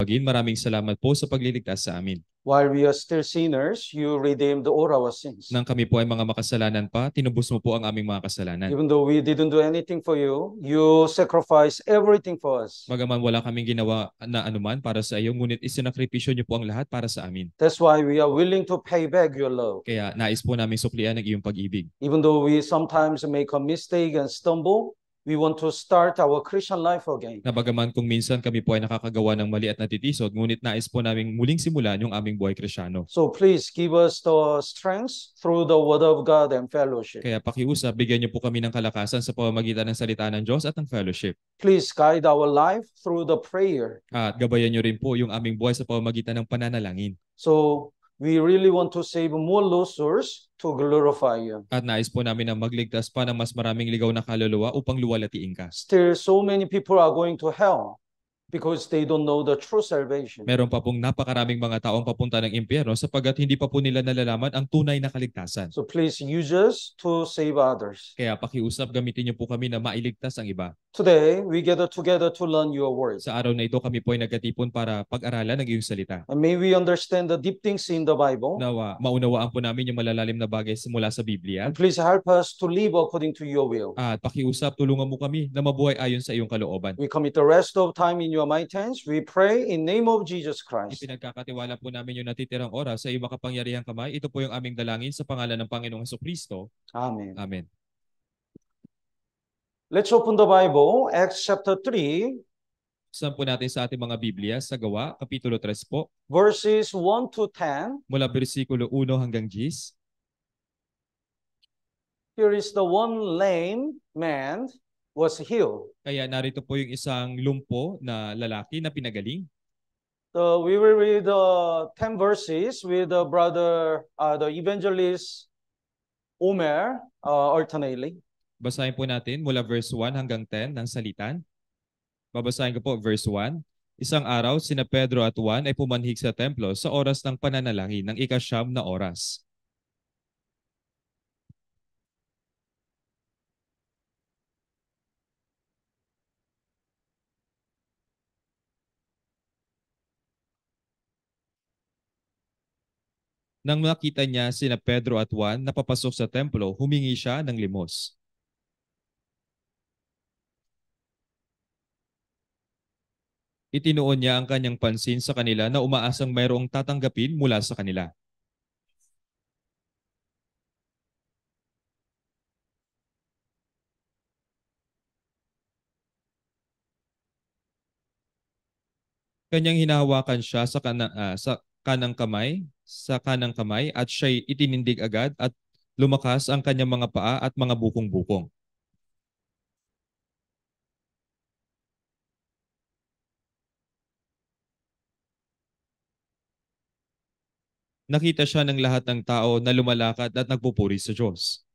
Maraming salamat po sa pagliligtas sa amin. While we are still sinners, you redeemed all our sins. Nang kami po ay mga makasalanan pa, tinubos mo po ang aming mga kasalanan. Even though we didn't do anything for you, you sacrificed everything for us. Bagaman wala kaming ginawa na anuman para sa iyo, ngunit isinakripisyo niyo po ang lahat para sa amin. That's why we are willing to pay back your love. Kaya nais po namin suklian ang iyong pag-ibig. Even though we sometimes make a mistake and stumble, we want to start our Christian life again. Na bagaman kung minsan kami po ay nakakagawa ng mali at natitisod, ngunit nais po naming muling simulan yung aming buhay Kristiyano. So please give us the strength through the Word of God and fellowship. Kaya pakiusap, bigyan niyo po kami ng kalakasan sa pamamagitan ng salita ng Diyos at ng fellowship. Please guide our life through the prayer. At gabayan niyo rin po yung aming buhay sa pamamagitan ng pananalangin. So we really want to save more losers to glorify you. At nais po namin na magligtas pa ng mas maraming ligaw na kaluluwa upang luwalhatiin ka. Still, so many people are going to hell because they don't know the true salvation. Meron pa pong napakaraming mga taong papunta ng impyerno sapagkat hindi pa po nila nalalaman ang tunay na kaligtasan. So please use us to save others. Kaya pakiusap, gamitin niyo po kami na mailigtas ang iba. Today, we gather together to learn your word. Sa araw na ito, kami po ay nagkatipon para pag-aralan ng iyong salita. And may we understand the deep things in the Bible. Nawa, maunawaan po namin yung malalalim na bagay mula sa Biblia. And please help us to live according to your will. At pakiusap, tulungan mo kami na mabuhay ayon sa iyong kalooban. We commit the rest of time in your mighty hands. We pray in name of Jesus Christ. Ipinagkakatiwala po namin yung natitirang oras sa iyong makapangyarihang kamay. Ito po yung aming dalangin sa pangalan ng Panginoong Jesucristo. Amen. Amen. Let's open the Bible, Acts chapter 3. Saan po natin sa ating mga Biblia sa Gawa, Kapitulo 3 po. Verses 1 to 10. Mula versikulo 1 hanggang 10. Here is the one lame man was healed. Kaya narito po yung isang lumpo na lalaki na pinagaling. We will read 10 verses with the brother, the evangelist Omer, alternately. Basahin po natin mula verse 1 hanggang 10 ng salitan. Babasahin ko po verse 1. Isang araw, sina Pedro at Juan ay pumanhik sa templo sa oras ng pananalangin ng ika-9 na oras. Nang nakita niya sina Pedro at Juan na papasok sa templo, humingi siya ng limos. Itinuon niya ang kanyang pansin sa kanila na umaasang mayroong tatanggapin mula sa kanila. Kanyang hinahawakan siya sa kanang kamay at siya'y itinindig agad at lumakas ang kanyang mga paa at mga bukong-bukong. Nakita siya ng lahat ng tao na lumalakad at nagpupuri sa Diyos.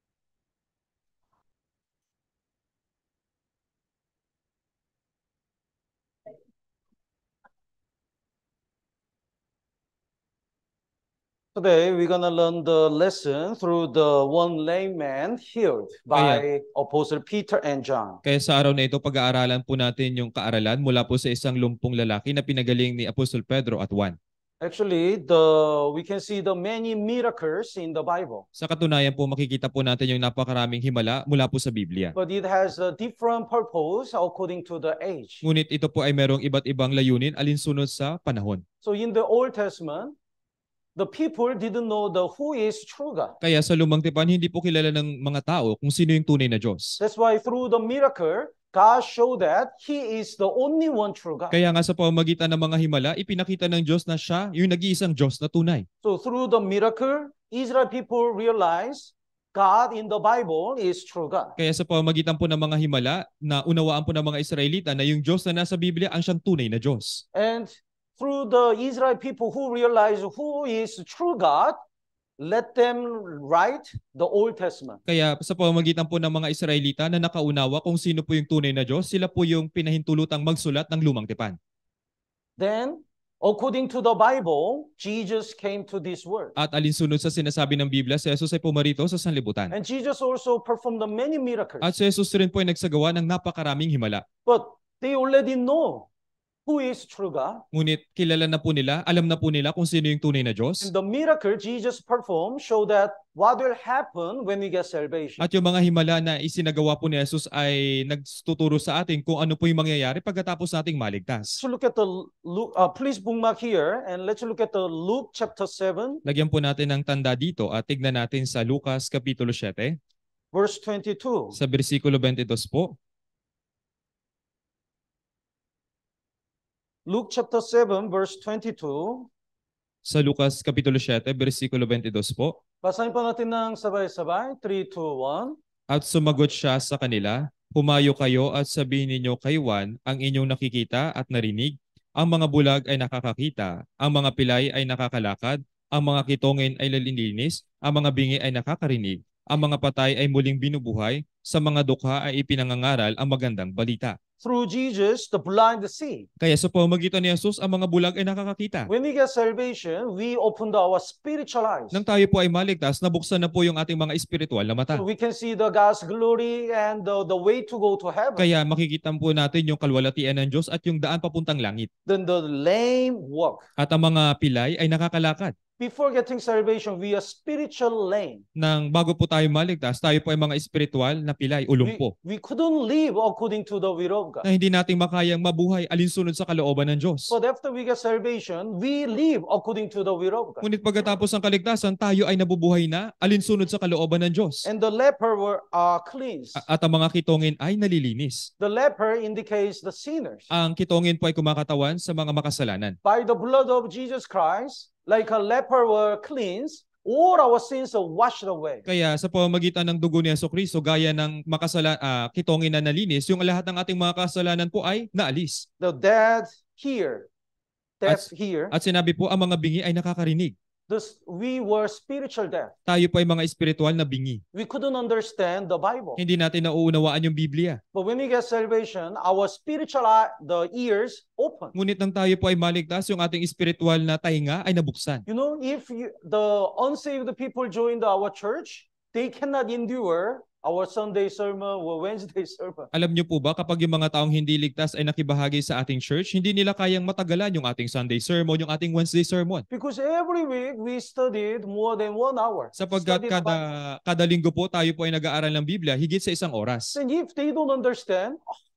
Today, we're going to learn the lesson through the one lame man healed by Apostle Peter and John. Kaya sa araw na ito, pag-aaralan po natin yung kaaralan mula po sa isang lumpong lalaki na pinagaling ni Apostol Pedro at Juan. Actually, we can see the many miracles in the Bible. Sa katunayan po, makikita po natin yung napakaraming himala mula po sa Biblia. But it has a different purpose according to the age. Ngunit ito po ay merong iba't ibang layunin alinsunod sa panahon. So in the Old Testament, the people didn't know who is true God. Kaya sa lumang tipan, hindi po kilala ng mga tao kung sino yung tunay na Diyos. That's why through the miracle, God showed that He is the only one true God. Kaya nga sa pamamagitan ng mga himala, ipinakita ng Diyos na siya yung nag-iisang Diyos na tunay. So through the miracle, Israel people realize God in the Bible is true God. Kaya sa pamamagitan po ng mga himala, na unawaan po ng mga Israelita na yung Diyos na nasa Biblia ang siyang tunay na Diyos. And through the Israel people who realize who is true God, let them write the Old Testament. Kaya sa pamamagitan po ng mga Israelita na nakaunawa kung sino po yung tunay na Diyos, sila po yung pinahintulutang magsulat ng lumang tipan. Then, according to the Bible, Jesus came to this world. At alinsunod sa sinasabi ng Biblia, si Jesus ay pumarito sa sanlibutan. And Jesus also performed the many miracles. At si Jesus rin po ay nagsagawa ng napakaraming himala. But they already know who is true God. Ngunit kilala na po nila, alam na po nila kung sino yung tunay na And Diyos. the miracle Jesus performed show that what will happen when we get salvation. At yung mga himala na isinagawa po ni Jesus ay nagtuturo sa atin kung ano po yung mangyayari pagkatapos nating maligtas. Let's look at the Luke, please bookmark here and let's look at the Luke chapter 7 Lagyan po natin ng tanda dito at tignan natin sa Lucas Kapitulo 7, verse 22. sa versikulo 22 po. Luke chapter 7 verse 22. Sa Lucas Kapitulo 7, versikulo 22 po. Basahin po natin ng sabay-sabay. 3, 2, 1. At sumagot siya sa kanila, humayo kayo at sabihin ninyo kay Juan ang inyong nakikita at narinig. Ang mga bulag ay nakakakita, ang mga pilay ay nakakalakad, ang mga kitongin ay lalilinis, ang mga bingi ay nakakarinig, ang mga patay ay muling binubuhay, sa mga dukha ay ipinangangaral ang magandang balita. Through Jesus, the blind see. Kaya sa pamamagitan ni Jesus, ang mga bulag ay nakakakita. When we get salvation, we open our spiritual eyes. Nang tayo po ay maligtas, nabuksan na po yung ating mga espiritual na mata. So we can see the God's glory and the way to go to heaven. Kaya makikita po natin yung kalwalatian ng Diyos at yung daan papuntang langit. Then the lame walk. At ang mga pilay ay nakakalakad. Before getting salvation, we are spiritual lame. Nang bago po tayo maligtas, tayo po ay mga espiritual na pilay, ulumpo. We couldn't live according to the will of God. Na hindi natin makayang mabuhay alinsunod sa kalooban ng Diyos. But after we get salvation, we live according to the will of God. Ngunit pagkatapos ng kaligtasan, tayo ay nabubuhay na alinsunod sa kalooban ng Diyos. And the leper were cleansed. At ang mga kitongin ay nalilinis. The leper indicates the sinners. Ang kitongin po ay kumakatawan sa mga makasalanan. By the blood of Jesus Christ, like a leper were cleansed, all our sins are washed away. Kaya sa pamamagitan ng dugo ni Jesucristo, gaya ng kitongin na nalinis, yung lahat ng ating mga kasalanan po ay naalis. The dead hear. Deaf hear. At sinabi po, ang mga bingi ay nakakarinig. We were spiritual deaf. Tayo po ay mga espiritual na bingi. We couldn't understand the Bible. Hindi natin nauunawaan yung Biblia. But when we get salvation, our spiritual the ears open. Ngunit nang tayo po ay maligtas, yung ating espiritual na tainga ay nabuksan. You know, if the unsaved people join our church, they cannot endure our Sunday sermon or Wednesday sermon. Alam niyo po ba, kapag yung mga taong hindi ligtas ay nakibahagi sa ating church, hindi nila kayang matagalan yung ating Sunday sermon, yung ating Wednesday sermon. Because every week we studied more than 1 hour. Sapagkat kada linggo po tayo po ay nag-aaral ng Biblia higit sa 1 oras. And if they don't understand,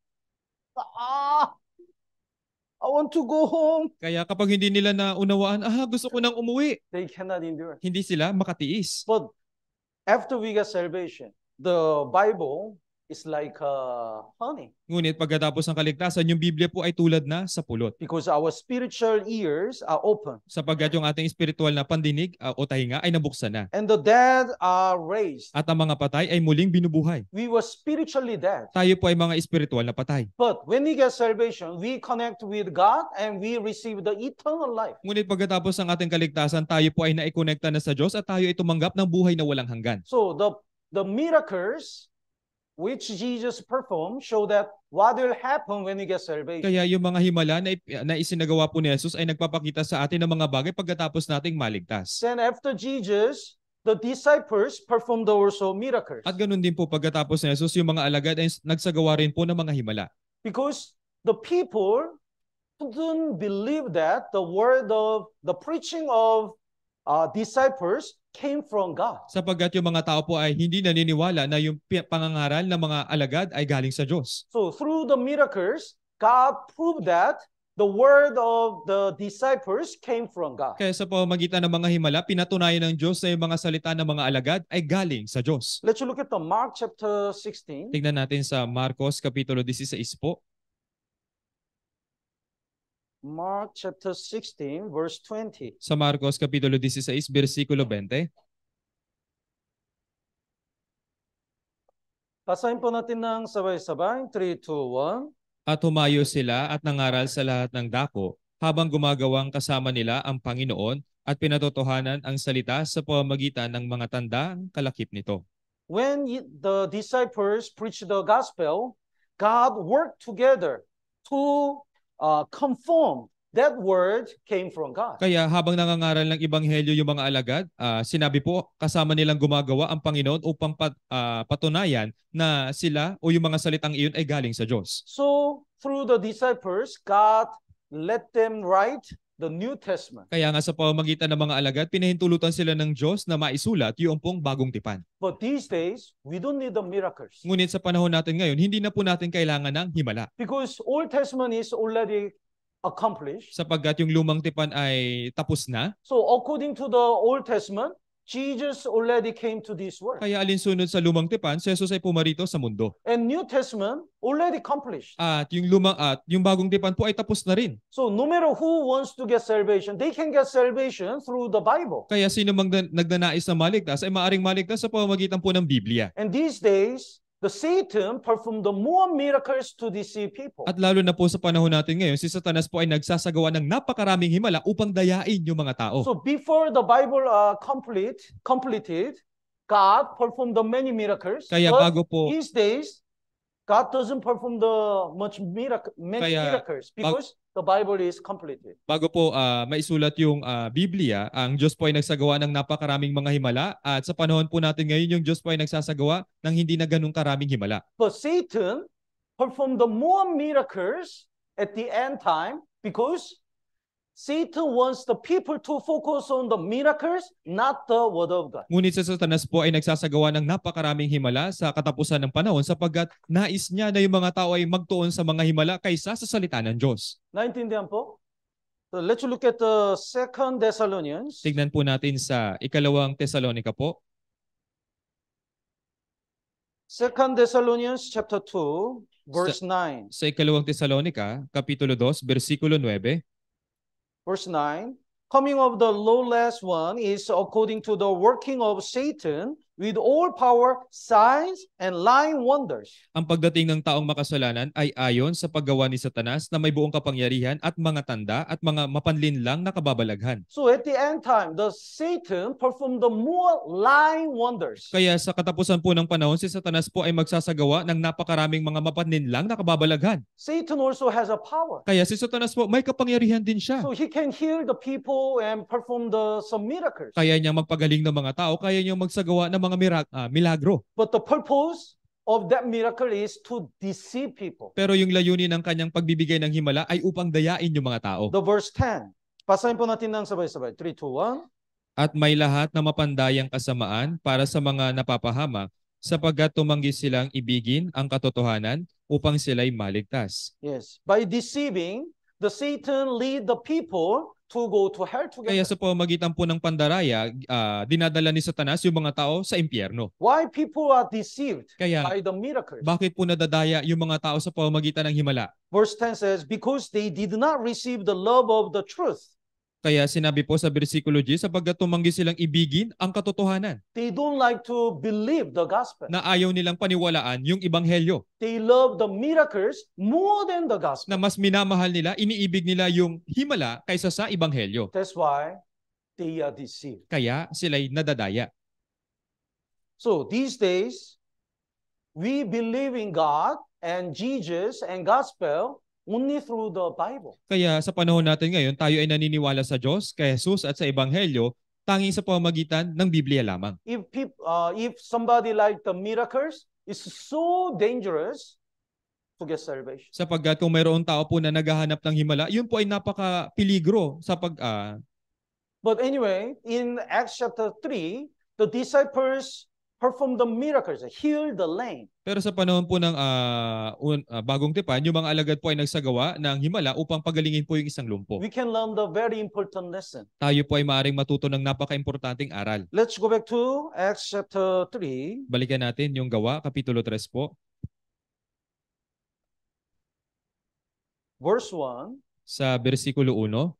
I want to go home. Kaya kapag hindi nila naunawaan, gusto ko nang umuwi. They cannot endure. Hindi sila makatiis. But after we get salvation, the Bible is like honey. Ngunit pagkatapos ng kaligtasan, yung Biblia po ay tulad na sa pulot. Because our spiritual ears are open. Sapagkat yung ating espiritual na pandinig o tahinga ay nabuksan na. And the dead are raised. At ang mga patay ay muling binubuhay. We were spiritually dead. Tayo po ay mga espiritual na patay. But when we get salvation, we connect with God and we receive the eternal life. Ngunit pagkatapos ng ating kaligtasan, tayo po ay naikonekta na sa Diyos at tayo ay tumanggap ng buhay na walang hanggan. So the miracles which Jesus performed show that what will happen when we get salvation. Kaya yung mga himala na isinagawa po ni Jesus ay nagpapakita sa atin ng mga bagay pagkatapos nating maligtas. Then after Jesus, the disciples performed also miracles. At ganun din po pagkatapos ni Jesus, yung mga alagad ay nagsagawa rin po ng mga himala. Because the people couldn't believe that the word of the preaching of disciples came from God. Sapagkat yung mga tao po ay hindi naniniwala na yung pangangaral ng mga alagad ay galing sa Diyos. So through the miracles, God proved that the word of the disciples came from God. Kaya sa pamamagitan ng mga himala, pinatunayan ng Diyos na yung mga salita ng mga alagad ay galing sa Diyos. Let's look at the Mark chapter 16. Tingnan natin sa Marcos Kapitulo 16 po. Mark chapter 16 verse 20. Sa Marcos Kapitulo 16, versikulo 20. Basahin po natin ng sabay-sabay. 3, 2, 1. At humayo sila at nangaral sa lahat ng dako habang gumagawang kasama nila ang Panginoon at pinatotohanan ang salita sa pamamagitan ng mga tandang kalakip nito. When the disciples preached the gospel, God worked together to confirm that word came from God. Kaya habang nangangaral ng ebanghelyo yung mga alagad, sinabi po kasama nilang gumagawa ang Panginoon upang patunayan na sila o yung mga salitang iyon ay galing sa Diyos. So through the disciples, God let them write the New Testament. Kaya nga sa pamamagitan ng mga alagad, pinahintulutan sila ng Diyos na maisulat yung pong bagong tipan. But these days, we don't need the miracles. Ngunit sa panahon natin ngayon, hindi na po natin kailangan ng himala. Because Old Testament is already accomplished. Sapagkat yung lumang tipan ay tapos na. So according to the Old Testament, Jesus already came to this world. Kaya alinsunod sa lumang tipan, si Jesus ay pumarito sa mundo. And New Testament already accomplished. At yung bagong tipan po ay tapos na rin. So no matter who wants to get salvation, they can get salvation through the Bible. Kaya sino mang nagnanais na maligtas ay maaring maligtas sa pamamagitan po ng Biblia. And these days, the Satan performed the more miracles to deceive people. At lalo na po sa panahon natin ngayon, si Satanas po ay nagsasagawa ng napakaraming himala upang dayain yung mga tao. So before the Bible completed, God performed the many miracles. Kaya but bago po these days, God doesn't perform the many miracles because the Bible is completed. Bago po maisulat yung Biblia, ang Diyos po ay nagsagawa ng napakaraming mga himala at sa panahon po natin ngayon, yung Diyos po ay nagsasagawa ng hindi na ganun karaming himala. But Satan performed the more miracles at the end time because Satan wants the people to focus on the miracles, not the word of God. Ngunit sa Satanas po ay nagsasagawa ng napakaraming himala sa katapusan ng panahon sapagkat nais niya na yung mga tao ay magtuon sa mga himala kaysa sa salita ng Diyos. Naintindihan po? So let's look at the 2 Thessalonians. Tignan po natin sa ikalawang Tesalonika po. 2 Thessalonians chapter 2, verse 9. Sa ikalawang Tesalonika, kapitulo 2, versikulo 9. Verse 9, coming of the lawless one is according to the working of Satan with all power, signs, and lying wonders. Ang pagdating ng taong makasalanan ay ayon sa paggawa ni Satanas na may buong kapangyarihan at mga tanda at mga mapanlinlang na kababalaghan. So at the end time, the Satan performed the more lying wonders. Kaya sa katapusan po ng panahon, si Satanas po ay magsasagawa ng napakaraming mga mapanlinlang na kababalaghan. Satan also has a power. Kaya si Satanas po may kapangyarihan din siya. So he can heal the people and perform some miracles. Kaya niya magpagaling ng mga tao, kaya niya magsagawa ng mga milagro. But the purpose of that miracle is to deceive people. Pero yung layunin ng kanyang pagbibigay ng himala ay upang dayain yung mga tao. The verse 10. Basahin po natin ng sabay-sabay. 3, 2, 1. At may lahat na mapandayang kasamaan para sa mga napapahamak sapagkat tumanggi silang ibigin ang katotohanan upang sila'y maligtas. Yes. By deceiving, the Satan lead the people to go to hell together. Kaya sa pamamagitan po ng pandaraya, dinadala ni Satanas yung mga tao sa impyerno. Why people are deceived Kaya, by the miracles? bakit po nadadaya yung mga tao sa pamamagitan ng himala? Verse 10 says, because they did not receive the love of the truth. Kaya sinabi po sa versikulo G, sapagkat tumanggi silang ibigin ang katotohanan. They don't like to believe the gospel. Na ayaw nilang paniwalaan yung ebanghelyo. They love the miracles more than the gospel. Na mas minamahal nila, iniibig nila yung himala kaysa sa ebanghelyo. That's why they are deceived. Kaya sila'y nadadaya. So these days, we believe in God and Jesus and gospel only through the Bible. Kaya sa panahon natin ngayon, tayo ay naniniwala sa Diyos, kay Jesus at sa ebanghelyo, tanging sa pamamagitan ng Biblia lamang. If somebody like the miracles is so dangerous to get salvation. Sapagkat kung mayroong tao po na naghahanap ng himala, yun po ay napaka-peligro sa But anyway, in Acts chapter 3, the disciples performed the miracles, healed the lame. Pero sa panahon po ng bagong tipan, yung mga alagad po ay nagsagawa ng himala upang pagalingin po yung isang lumpo. We can learn the very important lesson. Tayo po ay maaaring matuto ng napaka-importanting aral. Let's go back to Acts chapter 3. Balikan natin yung Gawa, Kapitulo 3 po. Verse 1. Sa versikulo 1.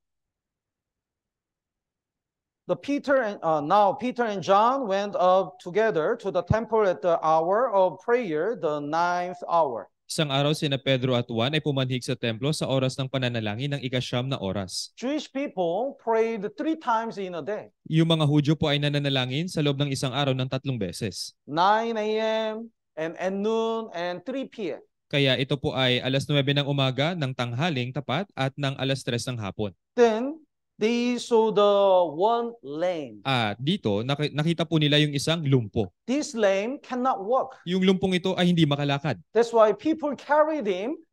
Now Peter and John went up together to the temple at the hour of prayer, the 9th hour. Isang araw sina Pedro at Juan ay pumanhik sa templo sa oras ng pananalangin ng ika-9 na oras. Jewish people prayed 3 times in a day. Yung mga Hudyo po ay nananalangin sa loob ng isang araw ng 3 beses. 9 a.m. and at noon and 3 p.m. Kaya ito po ay alas 9 ng umaga, ng tanghaling tapat at ng alas 3 ng hapon. Then they saw the one lame. Dito, nakita po nila yung isang lumpo. This lame cannot walk. Yung lumpong ito ay hindi makalakad. That's why people carried him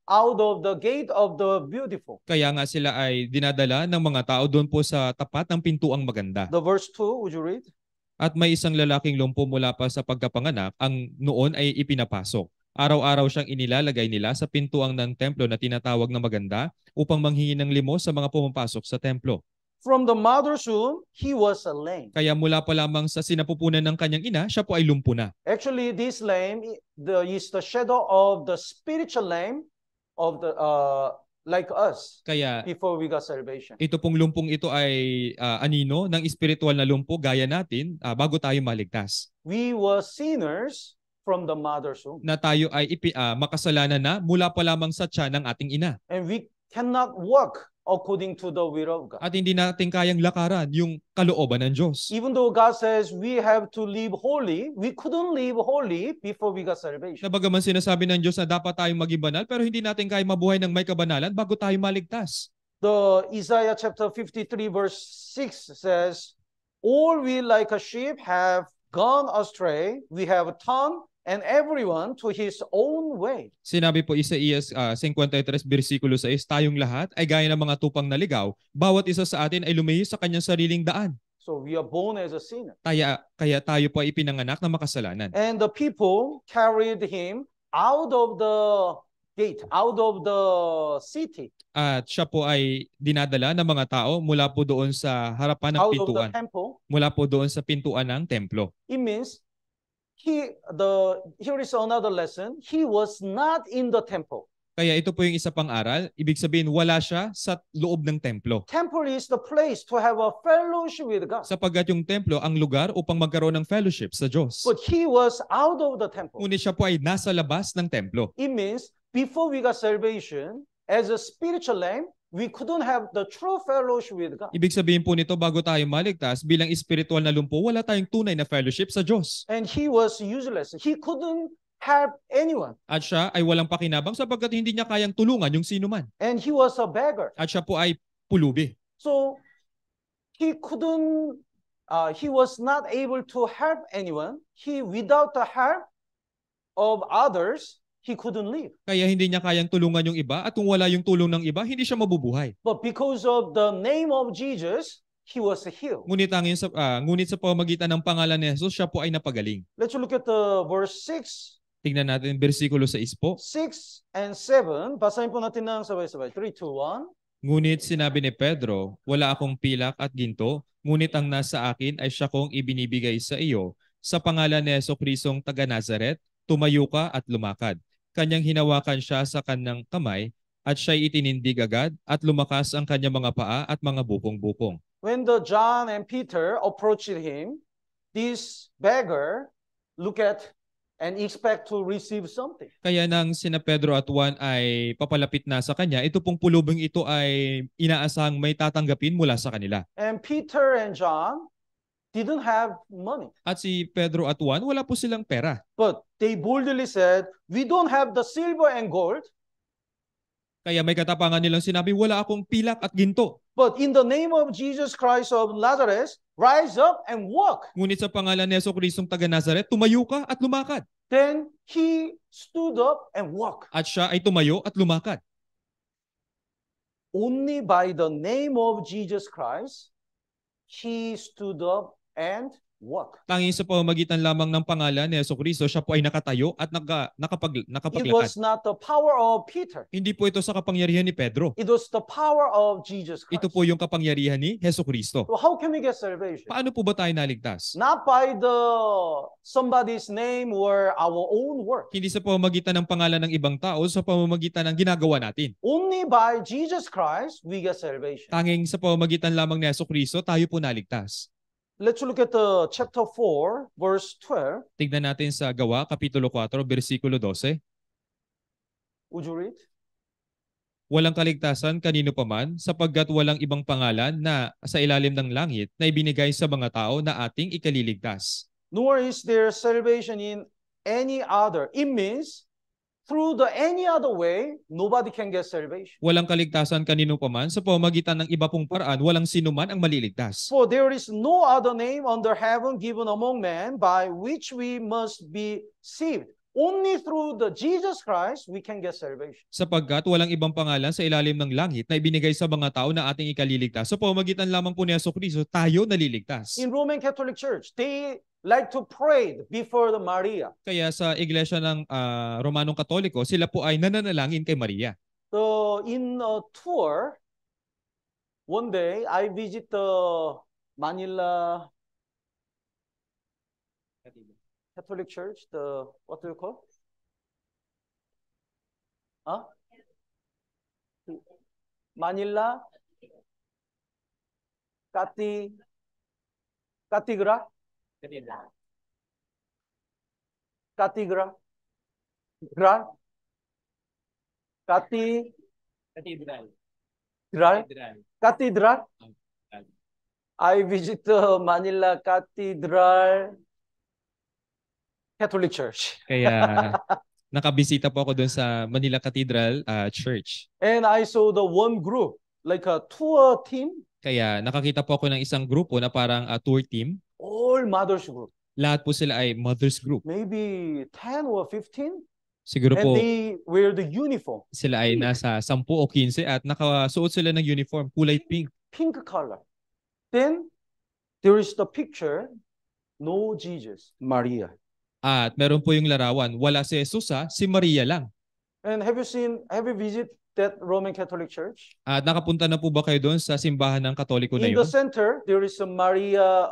out of the gate of the beautiful. Kaya nga sila ay dinadala ng mga tao doon po sa tapat ng pintuang maganda. The verse 2, would you read? At may isang lalaking lumpo mula pa sa pagkapanganak ang noon ay ipinapasok. Araw-araw siyang inilalagay nila sa pintuang ng templo na tinatawag na maganda upang manghingi ng limos sa mga pumapasok sa templo. From the mother's womb, he was lame. Kaya mula pa lamang sa sinapupunan ng kanyang ina, siya po ay lumpo na. Actually, this lame is the shadow of the spiritual lame of the like us. Kaya before we got salvation. ito pong lumpong ito ay anino ng espiritual na lumpo gaya natin bago tayo maligtas. We were sinners from the mother's womb. Na tayo ay makasalanan na mula pa lamang sa tiyan ng ating ina. And we cannot walk according to the will of God. At hindi natin kayang lakaran yung kalooban ng Diyos. Even though God says we have to live holy, we couldn't live holy before we got salvation. Na bagaman sinasabi ng Diyos na dapat tayong maging banal, pero hindi natin kaya mabuhay ng may kabanalan bago tayo maligtas. The Isaiah chapter 53 verse 6 says, all we like a sheep have gone astray, we have turned and everyone to his own way. Sinabi po Isaías 53 versikulo 6, tayong lahat ay gaya ng mga tupang naligaw, bawat isa sa atin ay lumihis sa kanyang sariling daan. So we are born as a sinner. Kaya tayo po ay ipinanganak na makasalanan. And the people carried him out of the gate, out of the city. At siya po ay dinadala ng mga tao mula po doon sa harapan ng pintuan. Out of the temple. Mula po doon sa pintuan ng templo. It means here is another lesson. He was not in the temple. Kaya ito po yung isa pang aral. Ibig sabihin, wala siya sa loob ng templo. Temple is the place to have a fellowship with God. Sapagkat yung templo ang lugar upang magkaroon ng fellowship sa Diyos. But he was out of the temple. Ngunit siya po ay nasa labas ng templo. It means before we got salvation, as a spiritual lamb, we couldn't have the true fellowship with God. Ibig sabihin po nito, bago tayo maligtas, bilang espiritual na lumpo, wala tayong tunay na fellowship sa Diyos. And he was useless. He couldn't help anyone. At siya ay walang pakinabang sapagkat hindi niya kayang tulungan yung sino man. And he was a beggar. At siya po ay pulubi. So he was not able to help anyone. Without the help of others, he couldn't live. Kaya hindi niya kayang tulungan yung iba at kung wala yung tulong ng iba, hindi siya mabubuhay. But because of the name of Jesus, he was healed. Ngunit sa pamamagitan ng pangalan ni Jesus, siya po ay napagaling. Let's look at the verse 6. Tingnan natin versikulo 6 po. 6 and 7. Basahin po natin ng sabay-sabay. 3, 2, 1. Ngunit sinabi ni Pedro, wala akong pilak at ginto, ngunit ang nasa akin ay siya kong ibinibigay sa iyo. Sa pangalan ni Jesucristong taga Nazaret, tumayo ka at lumakad. Kanyang hinawakan siya sa kanyang kamay at siya'y itinindig agad at lumakas ang kanyang mga paa at mga bukong-bukong. When the John and Peter approached him, this beggar look at and expect to receive something. Kaya nang sina Pedro at Juan ay papalapit na sa kanya, ito pong pulubing ito ay inaasahang may tatanggapin mula sa kanila. And Peter and John didn't have money. At si Pedro at Juan, wala po silang pera. But they boldly said, we don't have the silver and gold. Kaya may katapangan nilang sinabi, wala akong pilak at ginto. But in the name of Jesus Christ of Nazareth, rise up and walk. Ngunit sa pangalan ni Jesucristong taga Nazaret, tumayo ka at lumakad. Then he stood up and walked. At siya ay tumayo at lumakad. Only by the name of Jesus Christ, he stood up and walked. Tanging sa pamamagitan lamang ng pangalan ni Jesucristo, siya po ay nakatayo at It nakapaglakad. was not the power of Peter. Hindi po ito sa kapangyarihan ni Pedro. It was the power of Jesus Christ. Ito po yung kapangyarihan ni Jesucristo. So how can we get salvation? Paano po ba tayo naligtas? Not by somebody's name or our own work. Hindi sa pamamagitan ng pangalan ng ibang tao, sa pamamagitan ng ginagawa natin. Only by Jesus Christ we get salvation. Tanging sa pamamagitan lamang ni Jesucristo, tayo po naligtas. Let's look at the chapter 4, verse 12. Tignan natin sa Gawa, Kapitulo 4, versikulo 12. Would you read? Walang kaligtasan kanino paman, sapagkat walang ibang pangalan na sa ilalim ng langit na ibinigay sa mga tao na ating ikaliligtas. Nor is there salvation in any other. It means through the any other way, nobody can get salvation. Walang kaligtasan kanino paman, sa pamamagitan ng iba pong paraan, walang sino man ang maliligtas. For there is no other name under heaven given among men by which we must be saved. only through the Jesus Christ we can get salvation. Sapagkat walang ibang pangalan sa ilalim ng langit na ibinigay sa mga tao na ating ikaliligtas. Sa pamamagitan lamang po ni Jesucristo, tayo naliligtas. In Roman Catholic Church, they like to pray before the Maria. Kaya sa iglesia ng Romanong Katoliko, sila po ay nananalangin kay Maria. So in a tour, one day I visit the Manila Catholic Church, the what do you call? Manila Cathedral. I visit the Manila Cathedral Catholic Church. Kaya nakabisita po ako doon sa Manila Cathedral Church. And I saw the one group, like a tour team. Kaya nakakita po ako ng isang grupo na parang tour team. All mothers group. Lahat po sila ay mothers group. Maybe 10 or 15. Siguro po and they wear the uniform. Sila ay nasa 10 o 15 at nakasuot sila ng uniform, kulay pink. Pink color. Then there is the picture, no Jesus, Maria. At meron po yung larawan, wala si Jesus si Maria lang. And have you visited that Roman Catholic Church? At nakapunta na po ba kayo doon sa simbahan ng Katoliko na yun? In the center, there is a Maria,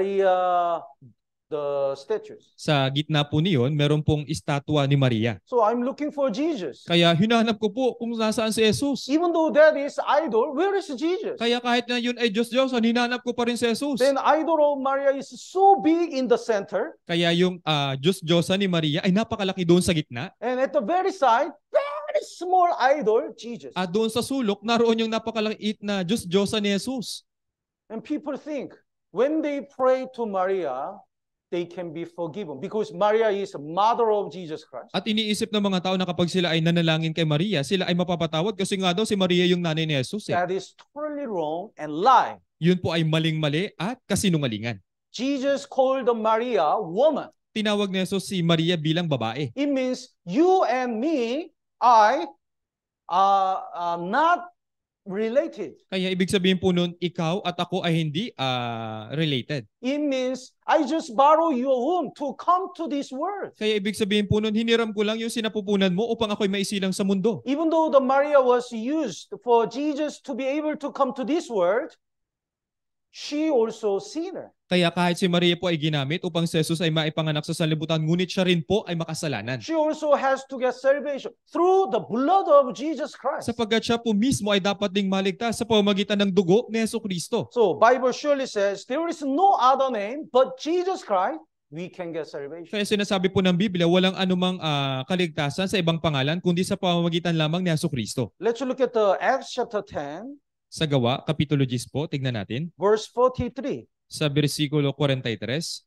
the statues. Sa gitna po niyon, meron pong estatwa ni Maria. So I'm looking for Jesus. Kaya hinahanap ko po kung nasaan si Jesus. Even though that is idol, where is Jesus? Kaya kahit na yun ay Diyos, hinahanap ko pa rin si Jesus. Then idol of Maria is so big in the center. Kaya yung Diyos ni Maria ay napakalaki doon sa gitna. And at the very side, very small idol, Jesus. At doon sa sulok, naroon yung napakaliit na Diyos ni Jesus. And people think, when they pray to Maria, they can be forgiven because Maria is mother of Jesus Christ. At iniisip ng mga tao na kapag sila ay nanalangin kay Maria, sila ay mapapatawad kasi nga daw si Maria yung nanay ni Jesus. That is totally wrong and lie. Yun po ay maling-mali at kasinungalingan. Jesus called Maria woman. Tinawag ni Jesus si Maria bilang babae. It means you and me, I are not related. Kaya ibig sabihin po nun, ikaw at ako ay hindi related. It means I just borrow your womb to come to this world. Kaya ibig sabihin po nun, hiniram ko lang yung sinapupunan mo upang ako'y maisilang sa mundo. Even though the Maria was used for Jesus to be able to come to this world, she also sinner. Kaya kahit si Maria po ay ginamit upang si Jesus ay maipanganak sa sanlibutan, ngunit siya rin po ay makasalanan. She also has to get salvation through the blood of Jesus Christ. Sapagkat siya po mismo ay dapat ding maligtas sa pamamagitan ng dugo ni Jesucristo. So Bible surely says there is no other name but Jesus Christ we can get salvation. Kaya sinasabi po ng Biblia, walang anumang kaligtasan sa ibang pangalan kundi sa pamamagitan lamang ni Jesucristo. Let's look at the Acts chapter 10. Sa Gawa, Kapitulo 10 po, tignan natin. Verse 43. Sa versikulo 43.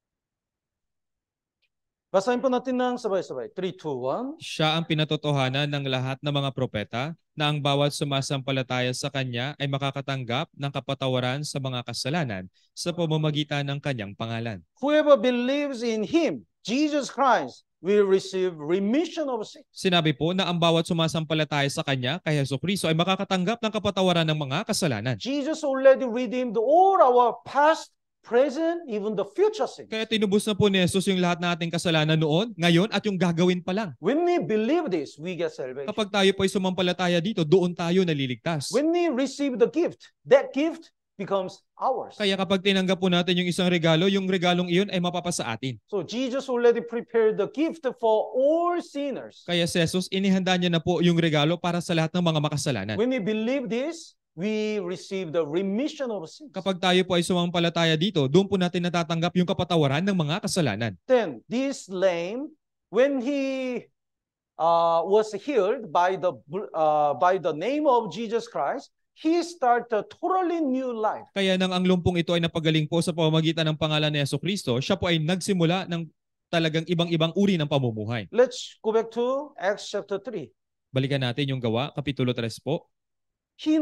Basahin po natin ng sabay-sabay. 3, 2, 1. Siya ang pinatotohanan ng lahat ng mga propeta na ang bawat sumasampalataya sa kanya ay makakatanggap ng kapatawaran sa mga kasalanan sa pamamagitan ng kanyang pangalan. Whoever believes in Him, Jesus Christ, will receive remission of sin. Sinabi po na ang bawat sumasampalataya sa kanya kay Jesucristo ay makakatanggap ng kapatawaran ng mga kasalanan. Jesus already redeemed all our past, present, even the future sin. Kaya tinubos na po ni Jesus yung lahat nating kasalanan noon, ngayon at yung gagawin pa lang. When we believe this, we get salvation. Kapag tayo po ay sumampalataya dito, doon tayo naliligtas. When we receive the gift, that gift becomes ours. Kaya kapag tinanggap po natin yung isang regalo, yung regalong iyon ay mapapasa atin. So Jesus already prepared the gift for all sinners. Kaya si Jesus, inihanda niya na po yung regalo para sa lahat ng mga makasalanan. When we believe this, we receive the remission of sins. Kapag tayo po ay sumampalataya dito, doon po natin natatanggap yung kapatawaran ng mga kasalanan. Then this lame, when he was healed by the name of Jesus Christ, he started a totally new life. Kaya nang ang lumpong ito ay napagaling po sa pamamagitan ng pangalan ni Jesucristo, siya po ay nagsimula ng talagang ibang-ibang uri ng pamumuhay. Let's go back to Acts chapter 3. Balikan natin yung Gawa, Kapitulo 3 po. He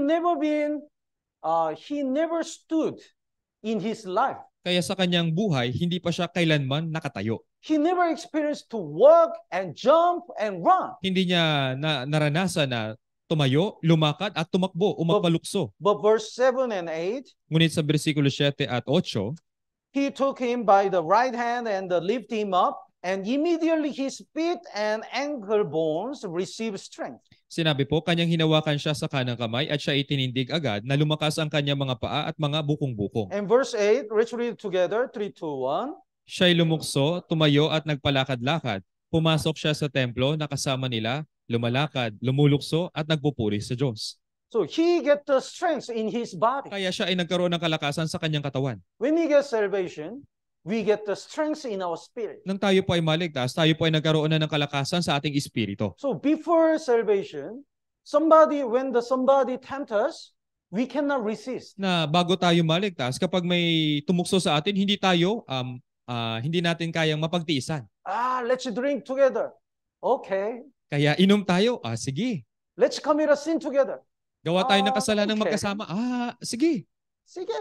never stood in his life. Kaya sa kanyang buhay, hindi pa siya kailanman nakatayo. he never experienced to walk and jump and run. Hindi niya naranasan na tumayo, lumakad at tumakbo o magpalukso. But verse 7 and 8, ngunit sa bersikulo 7 at 8, he took him by the right hand and lift him up, and immediately his feet and ankle bones received strength. Sinabi po, kanyang hinawakan siya sa kanang kamay at siya itinindig agad na lumakas ang kanyang mga paa at mga bukong-bukong. And verse 8, let's read it together, 3, 2, 1. Siya'y lumukso, tumayo at nagpalakad-lakad. Pumasok siya sa templo na kasama nila, lumalakad, lumulukso at nagpupuri sa Diyos. So he get the strength in his body. Kaya siya ay nagkaroon ng kalakasan sa kanyang katawan. When we get salvation, we get the strength in our spirit. Nang tayo po ay maligtas, tayo po ay nagkaroon na ng kalakasan sa ating espiritu. So before salvation, when somebody tempt us, we cannot resist. Na bago tayo maligtas, kapag may tumukso sa atin, hindi natin kayang mapagtiisan. Let's drink together. Okay. Kaya inom tayo. Sige. Let's commit a sin together. Gawa tayo ng kasalanan okay. magkasama. Sige. Sige.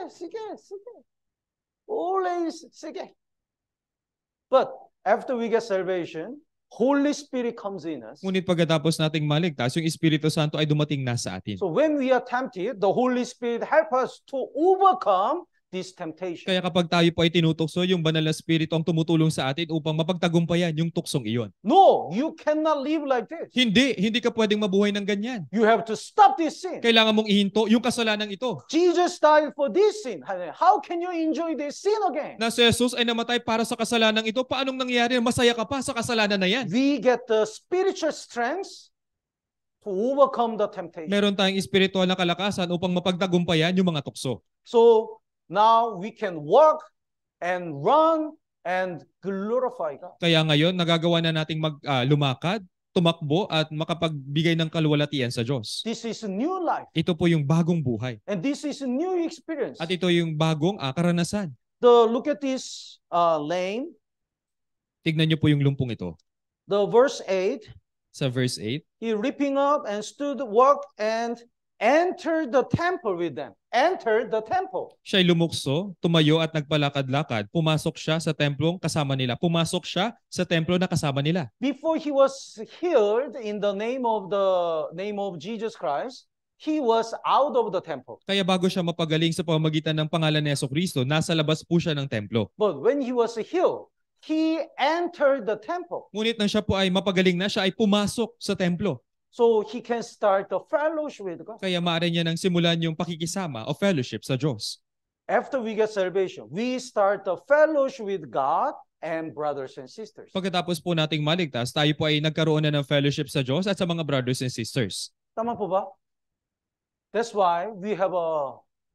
Always sige. But after we get salvation, Holy Spirit comes in us. Ngunit pagkatapos nating maligtas, yung Espiritu Santo ay dumating na sa atin. So when we are tempted, the Holy Spirit help us to overcome this temptation. Kaya kapag tayo po ay tinutukso, yung banal na Espiritu ang tumutulong sa atin upang mapagtagumpayan yung tuksong iyon. No, you cannot live like this. Hindi ka pwedeng mabuhay ng ganyan. You have to stop this sin. Kailangan mong ihinto yung kasalanan ito. Jesus died for this sin. How can you enjoy this sin again? Na si Jesus ay namatay para sa kasalanan ito, paanong nangyari? Masaya ka pa sa kasalanan na yan. We get the spiritual strength to overcome the temptation. Meron tayong espiritual na kalakasan upang mapagtagumpayan yung mga tukso. So, now we can walk and run and glorify God. Kaya ngayon, nagagawa na nating lumakad, tumakbo at makapagbigay ng kaluwalhatian sa Diyos. This is a new life. Ito po yung bagong buhay. And this is a new experience. At ito yung bagong karanasan. Look at this lame. Tignan niyo po yung lumpong ito. The verse 8. Sa verse 8. He leaping up and stood, walked, and entered the temple with them. Entered the temple. Siya'y lumukso, tumayo at nagpalakad-lakad. Pumasok siya sa templong kasama nila. Pumasok siya sa templo na kasama nila. Before he was healed in the name of Jesus Christ, he was out of the temple. Kaya bago siya mapagaling sa pamamagitan ng pangalan ni Jesucristo, nasa labas po siya ng templo. But when he was healed, he entered the temple. Ngunit nang siya po ay mapagaling na, siya ay pumasok sa templo. So he can start the fellowship with God. Kaya maaari niya nang simulan yung pakikisama o fellowship sa Diyos. After we get salvation, we start the fellowship with God and brothers and sisters. Pagkatapos po nating maligtas, tayo po ay nagkaroon na ng fellowship sa Diyos at sa mga brothers and sisters. Tama po ba? That's why we have a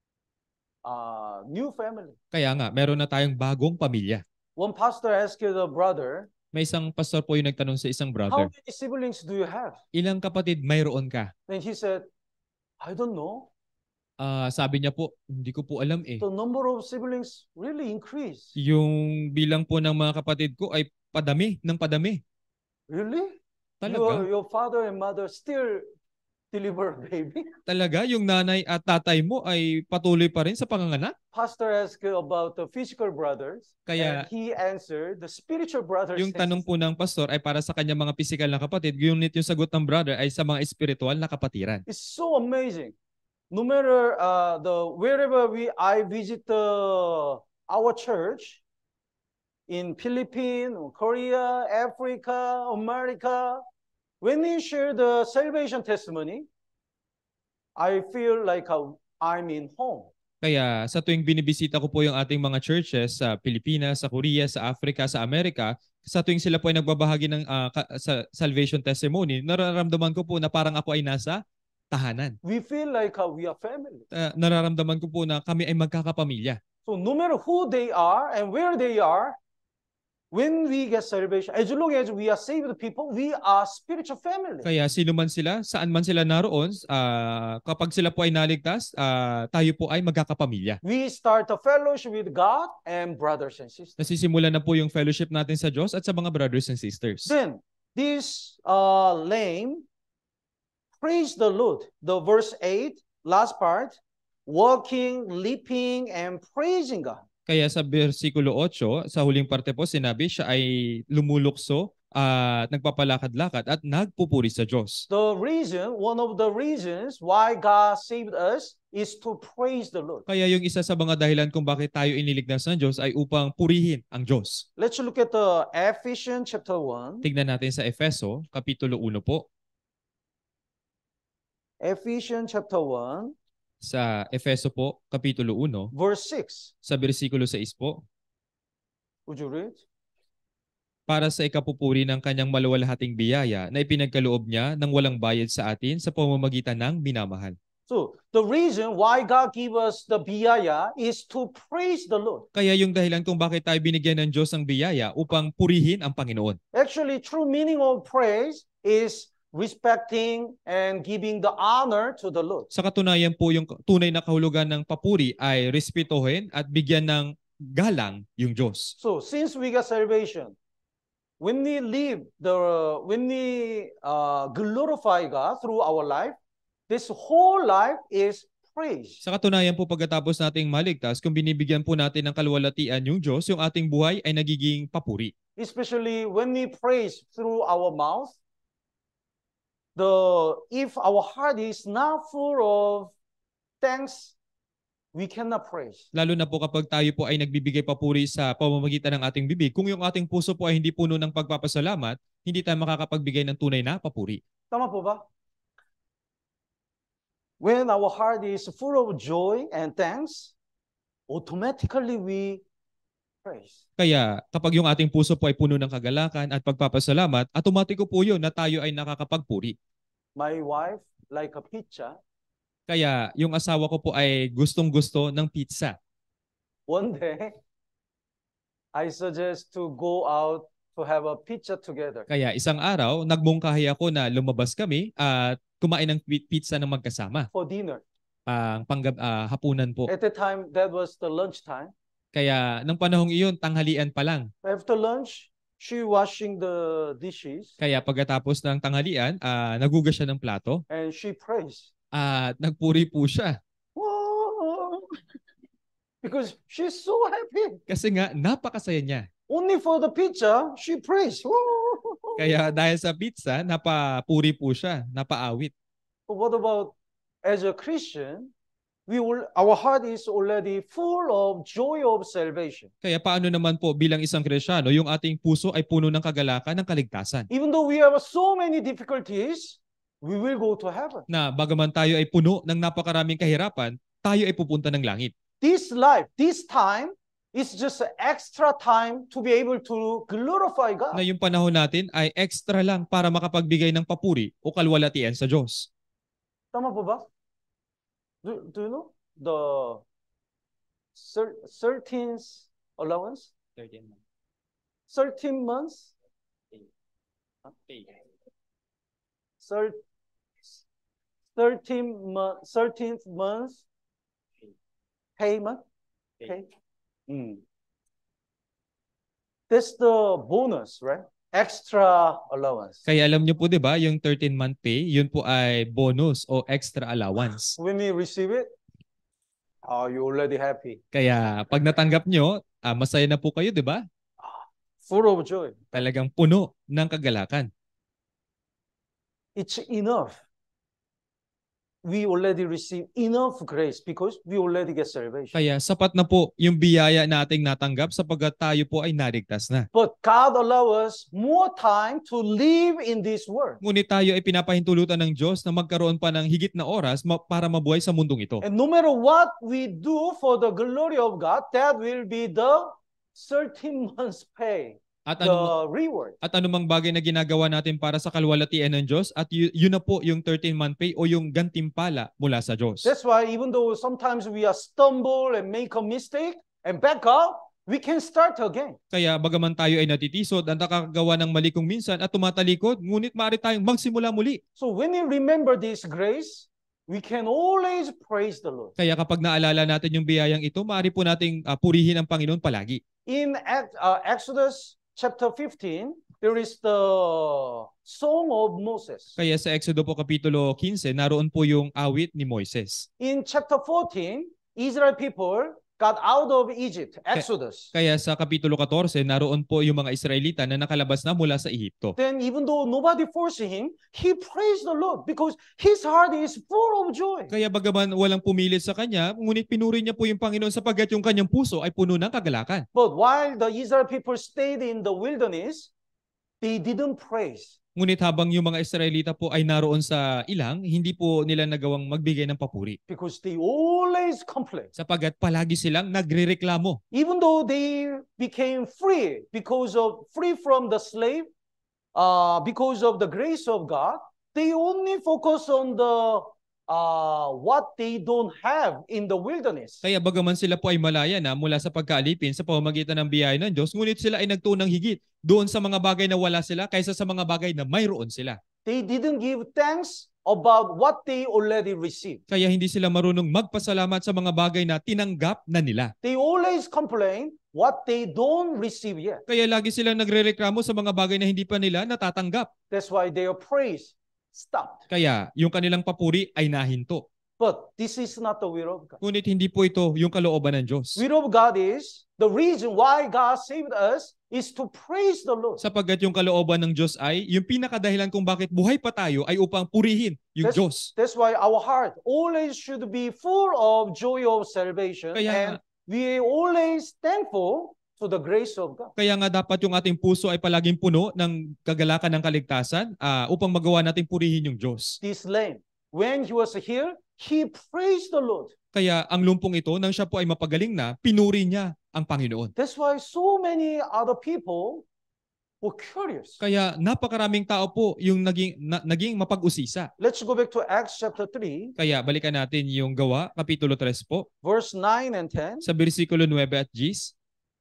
new family. Kaya nga, meron na tayong bagong pamilya. One pastor asked the brother, may isang pastor po yung nagtanong sa isang how brother, many siblings do you have? ilang kapatid mayroon ka? And he said, I don't know. Sabi niya po, hindi ko po alam eh. The number of siblings really increased. Yung bilang po ng mga kapatid ko ay padami ng padami. Really? Talaga? Your father and mother still deliver a baby? Talaga? Yung nanay at tatay mo ay patuloy pa rin sa panganganak? Pastor asked about the physical brothers. Kaya, and he answered the spiritual brothers. yung tanong po ng pastor ay para sa kanyang mga pisikal na kapatid, ngunit yung sagot ng brother ay sa mga espiritual na kapatiran. It's so amazing. No matter wherever I visit our church in Philippines, Korea, Africa, America, when we share the salvation testimony, I feel like I'm in home. Kaya sa tuwing binibisita ko po yung ating mga churches sa Pilipinas, sa Korea, sa Africa, sa Amerika, sa tuwing sila po ay nagbabahagi ng sa salvation testimony, nararamdaman ko po na parang ako ay nasa tahanan. We feel like we are family. Nararamdaman ko po na kami ay magkakapamilya. So no matter who they are and where they are, when we get salvation, as long as we are saved people, we are spiritual family. Kaya sino man sila, saan man sila naroon, kapag sila po ay naligtas, tayo po ay magkakapamilya. We start a fellowship with God and brothers and sisters. Nasisimulan na po yung fellowship natin sa Diyos at sa mga brothers and sisters. Then, this lame, praise the Lord. The verse 8, last part, walking, leaping, and praising God. Kaya sa versikulo 8, sa huling parte po sinabi siya ay lumulukso at nagpapalakad-lakad at nagpupuri sa Diyos. One of the reasons why God saved us is to praise the Lord. Kaya yung isa sa mga dahilan kung bakit tayo iniligtas ng Diyos ay upang purihin ang Diyos. Let's look at the Ephesians chapter 1. Tignan natin sa Efeso, Kapitulo 1 po. Ephesians chapter 1. Sa Efeso po, Kapitulo 1. Verse 6. Sa versikulo 6 po. Would you read? Para sa ikapupuri ng kanyang maluwalhating biyaya na ipinagkaloob niya ng walang bayad sa atin sa pamamagitan ng minamahal. So, the reason why God gave us the biyaya is to praise the Lord. Kaya yung dahilan kung bakit tayo binigyan ng Diyos ng biyaya upang purihin ang Panginoon. Actually, true meaning of praise is respecting and giving the honor to the Lord. Sa katunayan po, yung tunay na kahulugan ng papuri ay respetuhin at bigyan ng galang yung Diyos. So, since we got salvation, when we glorify God through our life, this whole life is praise. Sa katunayan po, pagkatapos nating maligtas, kung binibigyan po natin ng kaluwalhatian yung Diyos, yung ating buhay ay nagiging papuri. Especially when we praise through our mouth, if our heart is not full of thanks, we cannot praise. Lalo na po kapag tayo po ay nagbibigay papuri sa pamamagitan ng ating bibig. Kung yung ating puso po ay hindi puno ng pagpapasalamat, hindi tayo makakapagbigay ng tunay na papuri. Tama po ba? When our heart is full of joy and thanks, automatically we praise. Kaya kapag yung ating puso po ay puno ng kagalakan at pagpapasalamat, automatiko po yun na tayo ay nakakapagpuri. My wife like a pizza. Kaya yung asawa ko po ay gustong-gusto ng pizza. One day, I suggest to go out to have a pizza together. Kaya isang araw, nagmungkahi ako na lumabas kami at kumain ng pizza ng magkasama. For dinner. Hapunan po. At the time, that was the lunch time. Kaya nang panahong iyon, tanghalian pa lang. After lunch, she washing the dishes. Kaya pagkatapos ng tanghalian, nagugas siya ng plato. And she prays. At nagpuri po siya. Whoa! Because she's so happy. Kasi nga, napakasaya niya. Only for the pizza, she prays. Whoa! Kaya dahil sa pizza, napapuri po siya, napaawit. But what about as a Christian? Our heart is already full of joy of salvation. Kaya paano naman po bilang isang Kristiyano, yung ating puso ay puno ng kagalakan ng kaligtasan. Even though we have so many difficulties, we will go to heaven. Na bagaman tayo ay puno ng napakaraming kahirapan, tayo ay pupunta ng langit. This life, this time, is just extra time to be able to glorify God. Na yung panahon natin ay extra lang para makapagbigay ng papuri o kalwalhatian sa Diyos. Tama po ba? Do you know the 13th allowance? 13 months. 13 months? Pay. 13th month payment? Okay. That's the bonus, right? Extra allowance. Kaya alam niyo po 'di ba, yung 13-month pay, yun po ay bonus o extra allowance. When we receive it, you already happy. Kaya pag natanggap niyo, masaya na po kayo, 'di ba? Full of joy. Talagang puno ng kagalakan. It's enough. We already receive enough grace because we already get salvation. Kaya sapat na po yung biyaya nating natanggap sapagkat tayo po ay naligtas na. But God allows us more time to live in this world. Ngunit tayo ay pinapahintulutan ng Diyos na magkaroon pa ng higit na oras para mabuhay sa mundong ito. And no matter what we do for the glory of God, that will be the 13 months pay. At reward. At anumang bagay na ginagawa natin para sa kalwalhatian ng Diyos, at yun na po yung 13-month pay o yung gantimpala mula sa Diyos. That's why even though sometimes we are stumble and make a mistake and back up, we can start again. Kaya bagaman tayo ay natitisod at nakakagawa ng mali kung minsan at tumatalikod, ngunit maaari tayong magsimula muli. So when we remember this grace, we can always praise the Lord. Kaya kapag naalala natin yung biyayang ito, maaari po nating purihin ang Panginoon palagi. In Exodus chapter 15, there is the Song of Moses. Kaya sa Exodo po Kapitulo 15, naroon po yung awit ni Moises. In chapter 14, Israel people got out of Egypt, Exodus. Kaya sa Kapitulo 14, naroon po yung mga Israelita na nakalabas na mula sa Ehipto. Then even though nobody forced him, he praised the Lord because his heart is full of joy. Kaya bagaman walang pumilit sa kanya, ngunit pinuri niya po yung Panginoon sapagkat yung kanyang puso ay puno ng kagalakan. But while the Israel people stayed in the wilderness, they didn't praise. Ngunit habang yung mga Israelita po ay naroon sa ilang, hindi po nila nagawang magbigay ng papuri. Because they always complain. Sapagkat palagi silang nagrereklamo. Even though they became free free from the slave, because of the grace of God, they only focus on the what they don't have in the wilderness. Kaya bagaman sila po ay malaya na mula sa pagkaalipin sa pamamagitan ng biyaya ng Diyos, ngunit sila ay nagtuon ng higit doon sa mga bagay na wala sila kaysa sa mga bagay na mayroon sila. They didn't give thanks about what they already received. Kaya hindi sila marunong magpasalamat sa mga bagay na tinanggap na nila. They always complain what they don't receive yet. Kaya lagi silang nagrereklamo sa mga bagay na hindi pa nila natatanggap. That's why their praise stopped. Kaya yung kanilang papuri ay nahinto. But this is not the will of God. Ngunit hindi po ito yung kalooban ng Diyos. Will of God is the reason why God saved us is to praise the Lord. Sapagkat yung kalooban ng Diyos ay yung pinakadahilan kung bakit buhay pa tayo ay upang purihin yung Diyos. That's why our heart always should be full of joy of salvation. And we always thankful to the grace of God. Kaya nga dapat yung ating puso ay palaging puno ng kagalakan ng kaligtasan upang magawa nating purihin yung Diyos. This lame, when he was here, he praised the Lord. Kaya ang lumpong ito, nang siya po ay mapagaling na, pinuri niya ang Panginoon. That's why so many other people were curious. Kaya napakaraming tao po yung naging mapag-usisa. Let's go back to Acts chapter 3. Kaya balikan natin yung Gawa, Kapitulo 3 po. Verse 9 and 10. Sa bersikulo 9 at 10.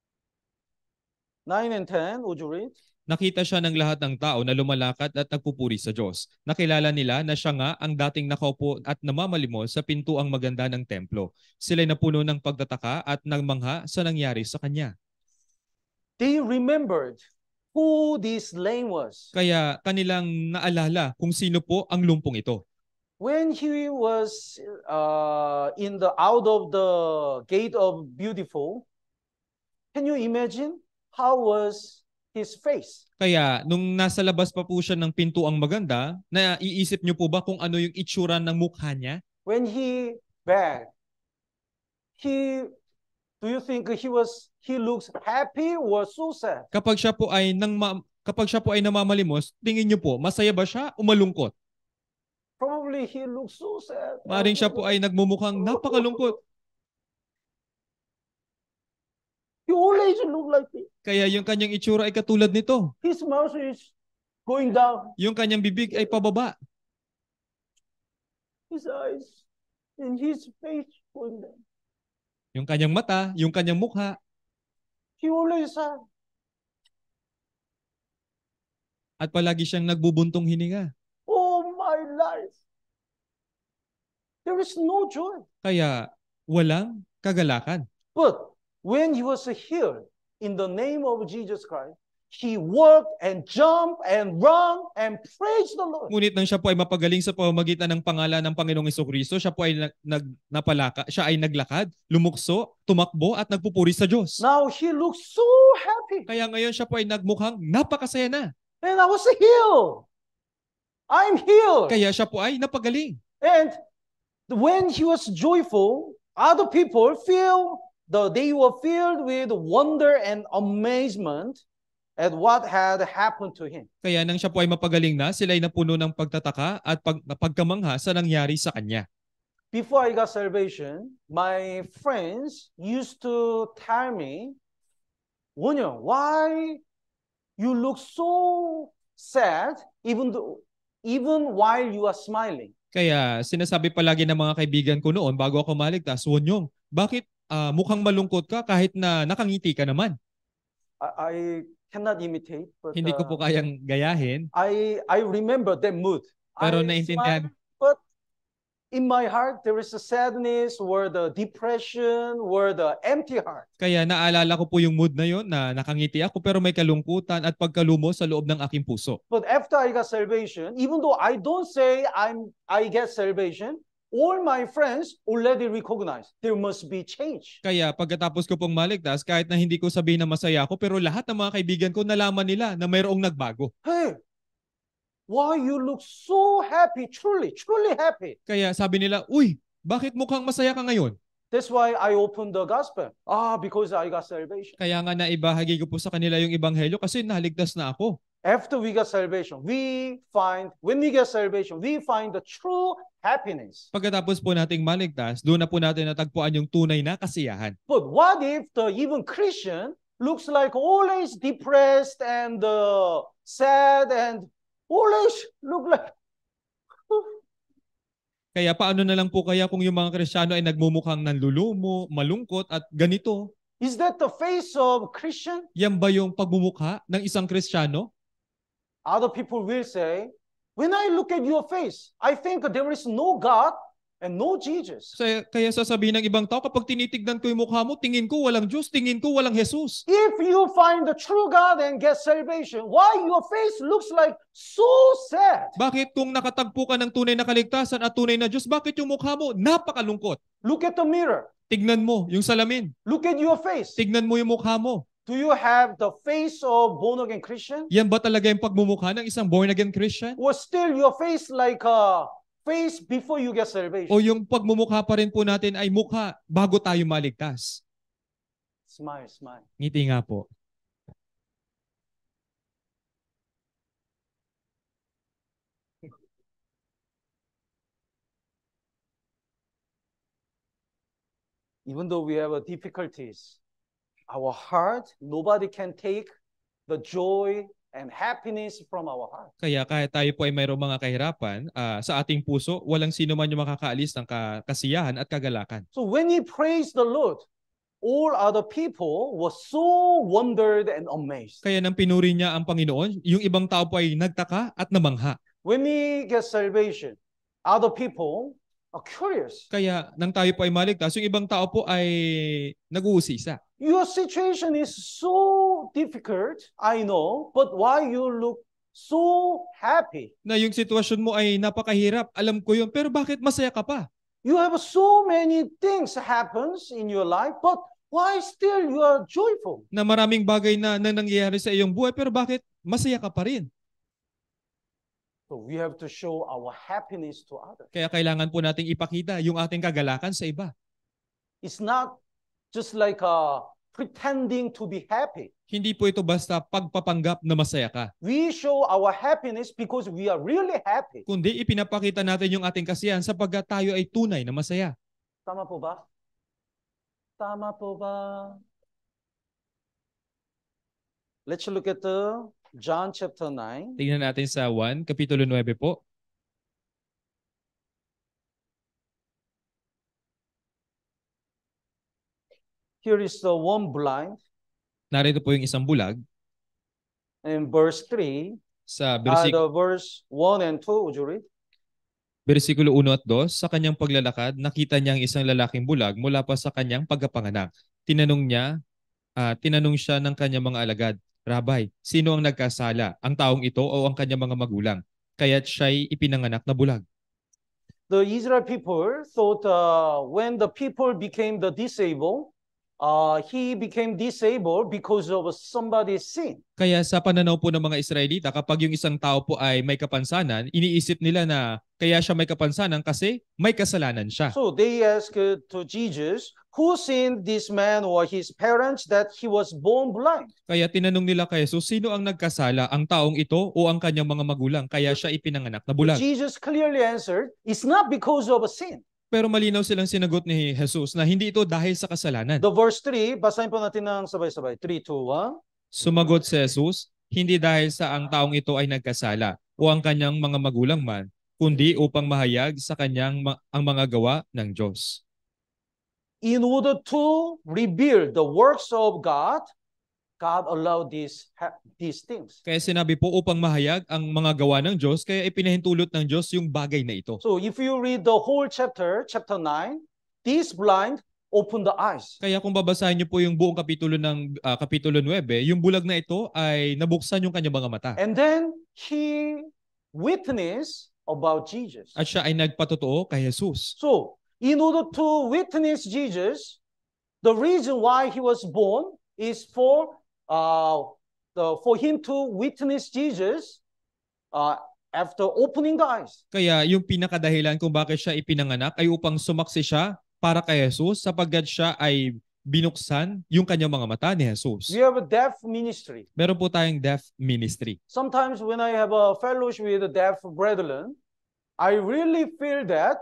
9 and 10, would you read? Nakita siya ng lahat ng tao na lumalakad at nagpupuri sa Diyos. Nakilala nila na siya nga ang dating nakaupo at namamalimos sa pintuang maganda ng templo. Sila'y napuno ng pagtataka at nagmangha sa nangyari sa kanya. They remembered who this lame was. Kaya kanilang naalala kung sino po ang lumpong ito. When he was out of the gate of beautiful, can you imagine how was his face? Kaya nung nasa labas pa po siya ng pintuang maganda, naiisip niyo po ba kung ano yung itsura ng mukha niya? When he begged, do you think he looks happy or so sad? Kapag siya po ay namamalimos, tingin niyo po, masaya ba siya o malungkot? Probably he looks so sad. Maaaring siya po ay nagmumukhang napakalungkot. He always look like this. Kaya yung kanyang itsura ay katulad nito. His mouth is going down. Yung kanyang bibig ay pababa. His eyes and his face going down. Yung kanyang mata, yung kanyang mukha. He always sad. At palagi siyang nagbubuntong hininga. Oh my life. There is no joy. Kaya walang kagalakan. But when he was healed in the name of Jesus Christ, he walked and jumped and ran and praised the Lord. Ngunit nang siya po ay mapagaling sa pamamagitan ng pangalan ng Panginoong Jesucristo, siya po ay siya ay naglakad, lumukso, tumakbo at nagpupuri sa Diyos. Now he looks so happy. Kaya ngayon siya po ay nagmukhang napakasaya na. And I was healed. I'm healed. Kaya siya po ay napagaling. And when he was joyful, other people they were filled with wonder and amazement at what had happened to him. Kaya nang siya po ay mapagaling na, sila ay napuno ng pagtataka at pagkamangha sa nangyari sa kanya. Before I got salvation, my friends used to tell me, Wonyo, why you look so sad even while you are smiling? Kaya sinasabi palagi ng mga kaibigan ko noon bago ako maligtas, Wonyong, bakit mukhang malungkot ka kahit na nakangiti ka naman? I cannot imitate, but hindi ko po kayang gayahin. I remember that mood. Pero naintindihan. But in my heart, there is a sadness, or the depression, or the empty heart. Kaya naalala ko po yung mood na yon na nakangiti ako pero may kalungkutan at pagkalumo sa loob ng aking puso. But after I got salvation, even though I don't say I get salvation, all my friends already recognize there must be change. Kaya pagkatapos ko pong maligtas, kahit na hindi ko sabihin na masaya ako, pero lahat ng mga kaibigan ko nalaman nila na mayroong nagbago. Hey, why you look so happy? Truly happy. Kaya sabi nila, uy, bakit mukhang masaya ka ngayon? That's why I opened the gospel. Because I got salvation. Kaya nga naibahagi ko po sa kanila yung ebanghelyo kasi naligtas na ako. After we get salvation, when we get salvation, we find the true happiness. Pagkatapos po nating maligtas, doon na po natin natagpuan yung tunay na kasiyahan. But what if the even Christian looks like always depressed and sad and always look like... Kaya paano na lang po kaya kung yung mga Kristiyano ay nagmumukhang nanlulumo, malungkot at ganito? Is that the face of Christian? Yan ba yung pagmumukha ng isang Kristiyano? Other people will say, when I look at your face, I think there is no God and no Jesus. Kaya sasabihin ng ibang tao, kapag tinitignan ko yung mukha mo, tingin ko walang Diyos, tingin ko walang Jesus. If you find the true God and get salvation, why your face looks like so sad? Bakit kung nakatagpo ka ng tunay na kaligtasan at tunay na Diyos, bakit yung mukha mo napakalungkot? Look at the mirror. Tignan mo yung salamin. Look at your face. Tignan mo yung mukha mo. Do you have the face of born-again Christian? Yan ba talaga yung pagmumukha ng isang born-again Christian? Or still your face like a face before you get salvation? O yung pagmumukha pa rin po natin ay mukha bago tayo maligtas? Smile, smile. Ngiti nga po. Even though we have difficulties, our heart, nobody can take the joy and happiness from our heart. Kaya kahit tayo po ay mayroong mga kahirapan sa ating puso, walang sino man yung makakaalis ng kasiyahan at kagalakan. So when we praise the Lord, all other people were so wondered and amazed. Kaya nang pinuri niya ang Panginoon, yung ibang tao po ay nagtaka at namangha. When we get salvation, other people are curious. Kaya nang tayo po ay maligtas, yung ibang tao po ay nag-uusisa. Your situation is so difficult, I know, but why you look so happy? Na yung sitwasyon mo ay napakahirap, alam ko yun, pero bakit masaya ka pa? You have so many things happens in your life, but why still you are joyful? Na maraming bagay na nangyayari sa iyong buhay, pero bakit masaya ka pa rin? So we have to show our happiness to others. Kaya kailangan po nating ipakita yung ating kagalakan sa iba. It's not just like pretending to be happy. Hindi po ito basta pagpapanggap na masaya ka. We show our happiness because we are really happy. Kundi ipinapakita natin yung ating kasiyahan sapagkat tayo ay tunay na masaya. Tama po ba? Tama po ba? Let's look at John chapter 9. Tingnan natin sa 1, Kapitulo 9 po. Here is the one blind. Narito po yung isang bulag. In verse 3, Sa verse 1 and 2, would you read? Versikulo 1 at 2, sa kanyang paglalakad, nakita niya ang isang lalaking bulag mula pa sa kanyang pagkapanganak. Tinanong siya ng kanyang mga alagad, Rabay, sino ang nagkasala, ang taong ito o ang kanyang mga magulang? Kaya't siya'y ipinanganak na bulag. The Israel people thought when the people became the disabled, he became disabled because of somebody's sin. Kaya sa pananaw po ng mga Israelita, kapag yung isang tao po ay may kapansanan, iniisip nila na kaya siya may kapansanan kasi may kasalanan siya. So they asked to Jesus, who sinned this man or his parents that he was born blind? Kaya tinanong nila kay Jesus, sino ang nagkasala, ang taong ito o ang kanyang mga magulang, kaya siya ipinanganak na bulag? Jesus clearly answered, it's not because of a sin. Pero malinaw silang sinagot ni Jesus na hindi ito dahil sa kasalanan. The verse 3, basahin po natin ng sabay-sabay. 3, 2, 1. Sumagot si Jesus, hindi dahil sa ang taong ito ay nagkasala o ang kanyang mga magulang man, kundi upang mahayag sa kanyang ang mga gawa ng Diyos. In order to reveal the works of God, God allowed these things. Kaya sinabi po upang mahayag ang mga gawa ng Diyos, kaya ipinahintulot ng Diyos yung bagay na ito. So if you read the whole chapter 9, this blind opened the eyes. Kaya kung babasahin niyo po yung buong kapitulo ng Kapitulo 9, yung bulag na ito ay nabuksan yung kanyang mga mata. And then he witnessed about Jesus. At siya ay nagpatotoo kay Jesus. So, in order to witness Jesus, the reason why he was born is for him to witness Jesus after opening the eyes. Kaya yung pinakadahilan kung bakit siya ipinanganak ay upang sumaksi siya para kay Jesus sapagkat siya ay binuksan yung kanyang mga mata ni Jesus. We have a deaf ministry. Meron po tayong deaf ministry. Sometimes when I have a fellowship with the deaf brethren, I really feel that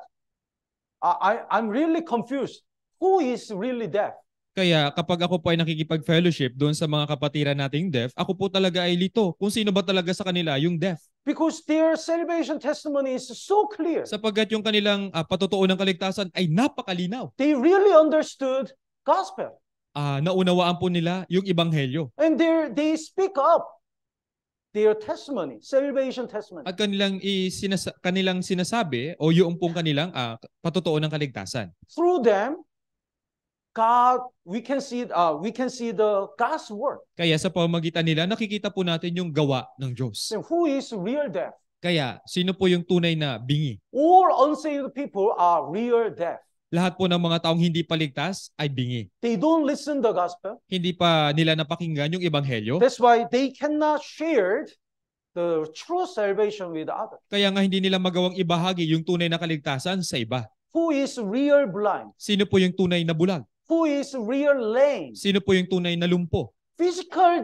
I'm really confused. Who is really deaf? Kaya kapag ako po ay nakikipag-fellowship doon sa mga kapatiran nating deaf, ako po talaga ay lito kung sino ba talaga sa kanila yung deaf. Because their salvation testimony is so clear. Sapagkat yung kanilang patotoo ng kaligtasan ay napakalinaw. They really understood gospel. Naunawaan po nila yung ebanghelyo. And they speak up their testimony, salvation testimony. At kanilang sinasabi o yung pong kanilang patotoo ng kaligtasan. Through them, God, we can see the God's work. Kaya sa pamamagitan nila, nakikita po natin yung gawa ng Diyos. Then who is real deaf? Kaya, sino po yung tunay na bingi? All unsaved people are real deaf. Lahat po ng mga taong hindi paligtas ay bingi. They don't listen the gospel. Hindi pa nila napakinggan yung ebanghelyo. That's why they cannot share the true salvation with others. Kaya nga hindi nila magawang ibahagi yung tunay na kaligtasan sa iba. Who is real blind? Sino po yung tunay na bulag? Who is real lame? Sino po yung tunay na lumpo? Physical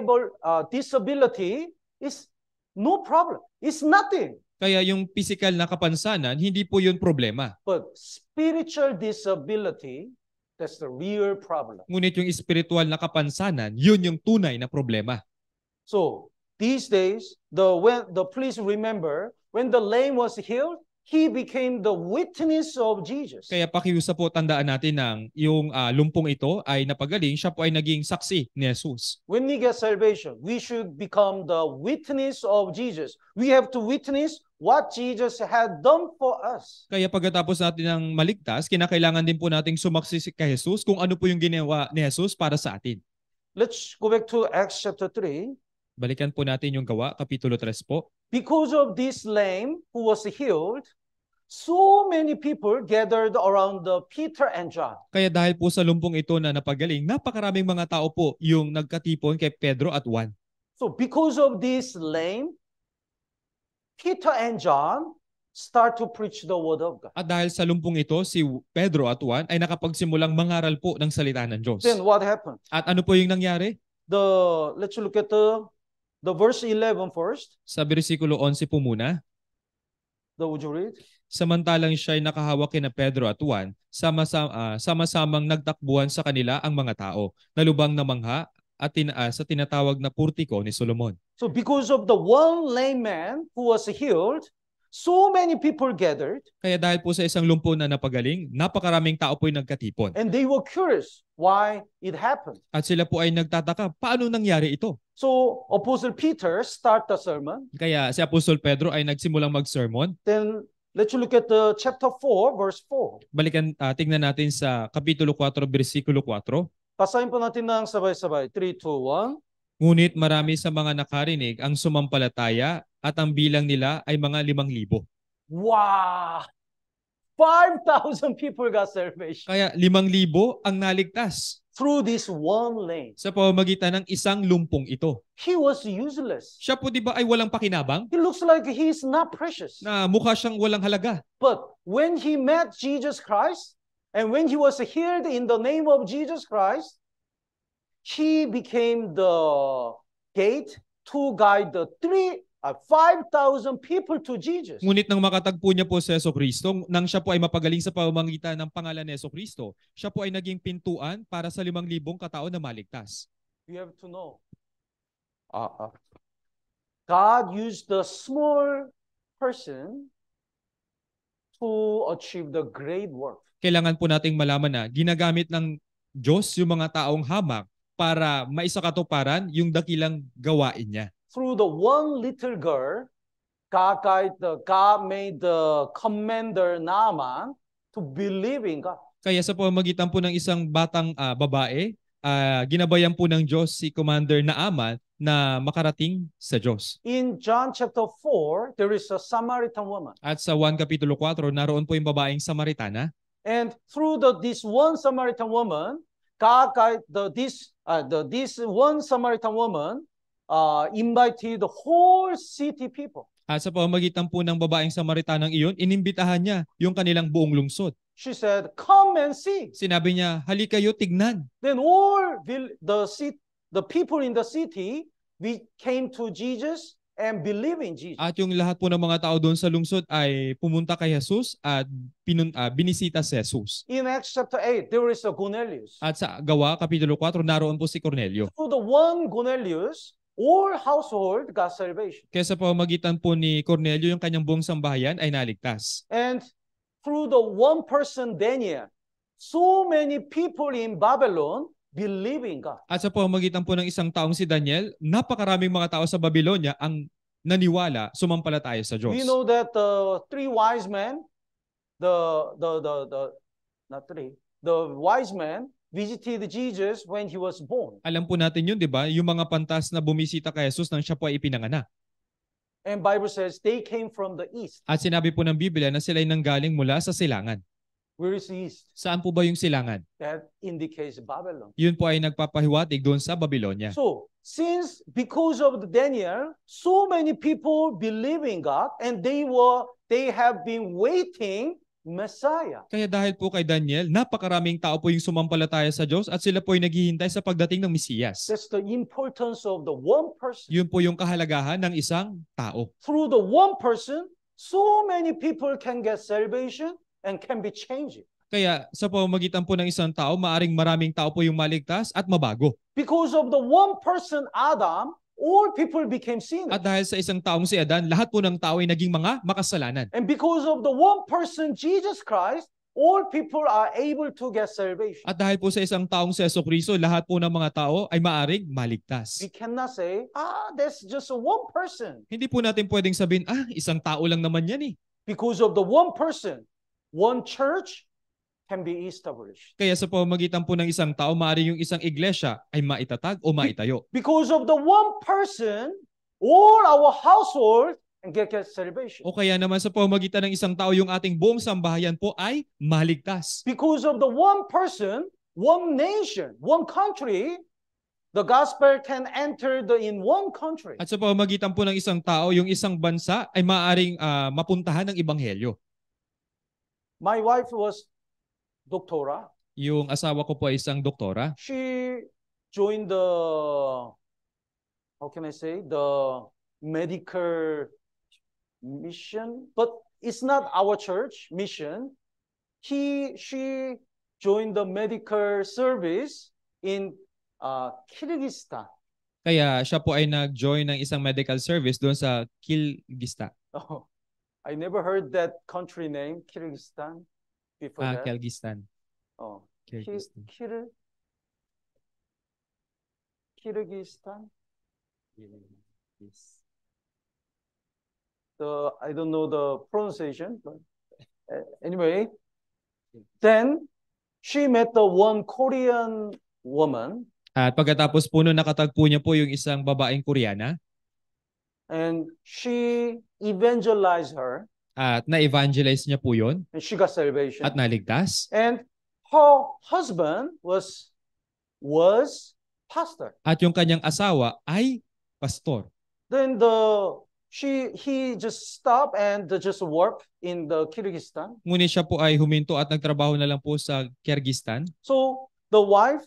disability is no problem. It's nothing. Kaya yung physical na kapansanan, hindi po yun problema. But spiritual disability, that's the real problem. Ngunit yung spiritual na kapansanan, yun yung tunay na problema. So, these days, please remember, when the lame was healed, he became the witness of Jesus. Kaya pakiusa po tandaan natin ng yung lumpong ito ay napagaling, siya po ay naging saksi ni Jesus. When we get salvation, we should become the witness of Jesus. We have to witness what Jesus had done for us. Kaya pagkatapos natin ng maligtas, kinakailangan din po nating sumaksi kay Jesus kung ano po yung ginawa ni Jesus para sa atin. Let's go back to Acts chapter 3. Balikan po natin yung Gawa, Kapitulo 3 po. Because of this lame who was healed, so many people gathered around Peter and John. Kaya dahil po sa lumpong ito na napagaling, napakaraming mga tao po yung nagkatipon kay Pedro at Juan. So because of this lame, Peter and John start to preach the word of God. At dahil sa lumpong ito, si Pedro at Juan ay nakapagsimulang mangaral po ng salita ng Diyos. Then what happened? At ano po yung nangyari? Let's look at the verse 11 first. Sa bersikulo 11 po muna. Would you read? Samantalang siya ay nakahawak kina Pedro at Juan, sama-samang nagtakbuhan sa kanila ang mga tao, nalubang na mangha at sa tinatawag na purtiko ni Solomon. So because of the one lame man who was healed, so many people gathered. Kaya dahil po sa isang lumpo na napagaling, napakaraming tao po ay nagkatipon. And they were curious why it happened. At sila po ay nagtataka, paano nangyari ito? So Apostle Peter start the sermon. Kaya si Apostol Pedro ay nagsimulang mag-sermon. Then let's look at the chapter 4, verse 4. Balikan, tingnan natin sa Kapitulo 4, versikulo 4. Basahin po natin ng sabay-sabay. 3, 2, 1. Ngunit marami sa mga nakarinig ang sumampalataya at ang bilang nila ay mga 5,000. Wow! 5,000 people got salvation. Kaya 5,000 ang naligtas. Through this one lane. Sa pamamagitan ng isang lumpong ito. He was useless. Siya po di ba ay walang pakinabang? He looks like he is not precious. Na mukha siyang walang halaga. But when he met Jesus Christ, and when he was healed in the name of Jesus Christ, he became the gate to guide the 5,000 people to Jesus. Ngunit nang makatagpo niya po si Jesucristo, nang siya po ay mapagaling sa pamamagitan ng pangalan ni Jesucristo, siya po ay naging pintuan para sa 5,000 katao na maligtas. You have to know. God used the small person to achieve the great work. Kailangan po nating malaman na ginagamit ng Diyos yung mga taong hamak para maisakatuparan yung dakilang gawain niya. Through the one little girl, God made the commander Naaman to believe in God. Kaya sa pamamagitan po ng isang batang babae, ginabayan po ng Diyos si Commander Naaman na makarating sa Diyos. In John chapter 4, there is a Samaritan woman. At sa 1 Kapitulo 4, naroon po yung babaeng Samaritana. And through this one Samaritan woman, this one Samaritan woman invited the whole city people. At sa pamamagitan po ng babaeng Samaritanang iyon, inimbitahan niya yung kanilang buong lungsod. She said, "Come and see." Sinabi niya, halika kayo, tignan. Then all the people in the city, we came to Jesus and believe in Jesus. At yung lahat po ng mga tao doon sa lungsod ay pumunta kay Jesus at binisita si Jesus. In Acts chapter 8, there is a Cornelius. At sa Gawa, Kapitulo 4, naroon po si Cornelio. Through the one Cornelius, all household got salvation. Kaya sa pamamagitan po ni Cornelio, yung kanyang buong sambahayan ay naligtas. And through the one person Daniel, so many people in Babylon believe in God. At sa pamamagitan po ng isang taong si Daniel, napakaraming mga tao sa Babylonia ang naniwala, sumampalataya sa Diyos. We know that the wise men visited Jesus when he was born. Alam po natin yun, di ba? Yung mga pantas na bumisita kay Jesus nang siya po ay ipinanganak. And Bible says they came from the east. At sinabi po ng Biblia na sila ay nanggaling mula sa silangan. Where is the east? Saan po ba yung silangan? That indicates Babylon. Yun po ay nagpapahiwatig doon sa Babylonia. So, because of the Daniel, so many people believe in God and they have been waiting Messiah. Kaya dahil po kay Daniel, napakaraming tao po yung sumampalataya sa Diyos at sila po ay naghihintay sa pagdating ng Mesiyas. That's the importance of the one person. Yun po yung kahalagahan ng isang tao. Through the one person, so many people can get salvation and can be changed. Kaya sa pamamagitan po ng isang tao, maaring maraming tao po yung maligtas at mabago. Because of the one person, Adam, all people became sinners. At dahil sa isang taong si Adan, lahat po ng tao ay naging mga makasalanan. And because of the one person, Jesus Christ, all people are able to get salvation. At dahil po sa isang taong si Jesucristo, lahat po ng mga tao ay maaring maligtas. We cannot say, that's just one person. Hindi po natin pwedeng sabihin, isang tao lang naman yan eh. Because of the one person, one church can be established. Kaya sa pamamagitan po ng isang tao, maaari yung isang iglesia ay maitatag o maitayo. Because of the one person, all our household can get salvation. O kaya naman sa pamamagitan ng isang tao, yung ating buong sambahayan po ay maligtas. Because of the one person, one nation, one country, the gospel can enter in one country. At sa pamamagitan po ng isang tao, yung isang bansa ay maaaring mapuntahan ng ebanghelyo. My wife was doctora. Yung asawa ko po ay isang doktora. She joined the, how can I say, the medical mission, but it's not our church mission. She joined the medical service in Kyrgyzstan. Kaya siya po ay nag-join ng isang medical service doon sa Kyrgyzstan. Oh, I never heard that country name, Kyrgyzstan, before that. Kyrgyzstan. Oh, Kyrgyzstan. Kyrgyzstan. Yes. I don't know the pronunciation, but anyway, then she met the one Korean woman. At pagkatapos po noon, nakatagpo niya po yung isang babaeng Koreana. And she evangelized her. At na-evangelize niya po yun. And she got salvation. At naligtas. And her husband was pastor. At yung kanyang asawa ay pastor. Then he just stopped and just worked in the Kyrgyzstan. Ngunit siya po ay huminto at nagtrabaho na lang po sa Kyrgyzstan. So the wife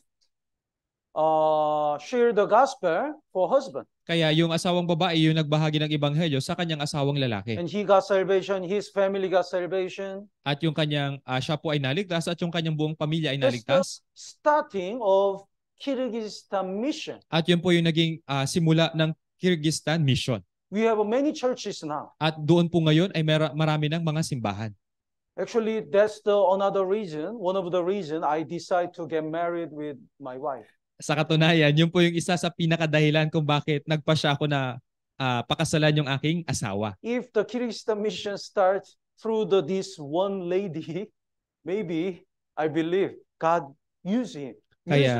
shared the gospel for husband. Kaya yung asawang babae yung nagbahagi ng ebanghelyo sa kanyang asawang lalaki. And he got salvation, his family got salvation. At yung kanyang siya po ay naligtas at yung kanyang buong pamilya ay naligtas. That's the starting of Kyrgyzstan mission. At yun po yung naging simula ng Kyrgyzstan mission. We have many churches now. At doon po ngayon ay marami ng mga simbahan. Actually, that's another reason, one of the reason I decide to get married with my wife. Sa katunayan, yun po yung isa sa pinakadahilan kung bakit nagpasya ako na pakasalan yung aking asawa. If the Kyrgyzstan mission starts through this one lady, maybe I believe God use him. Kaya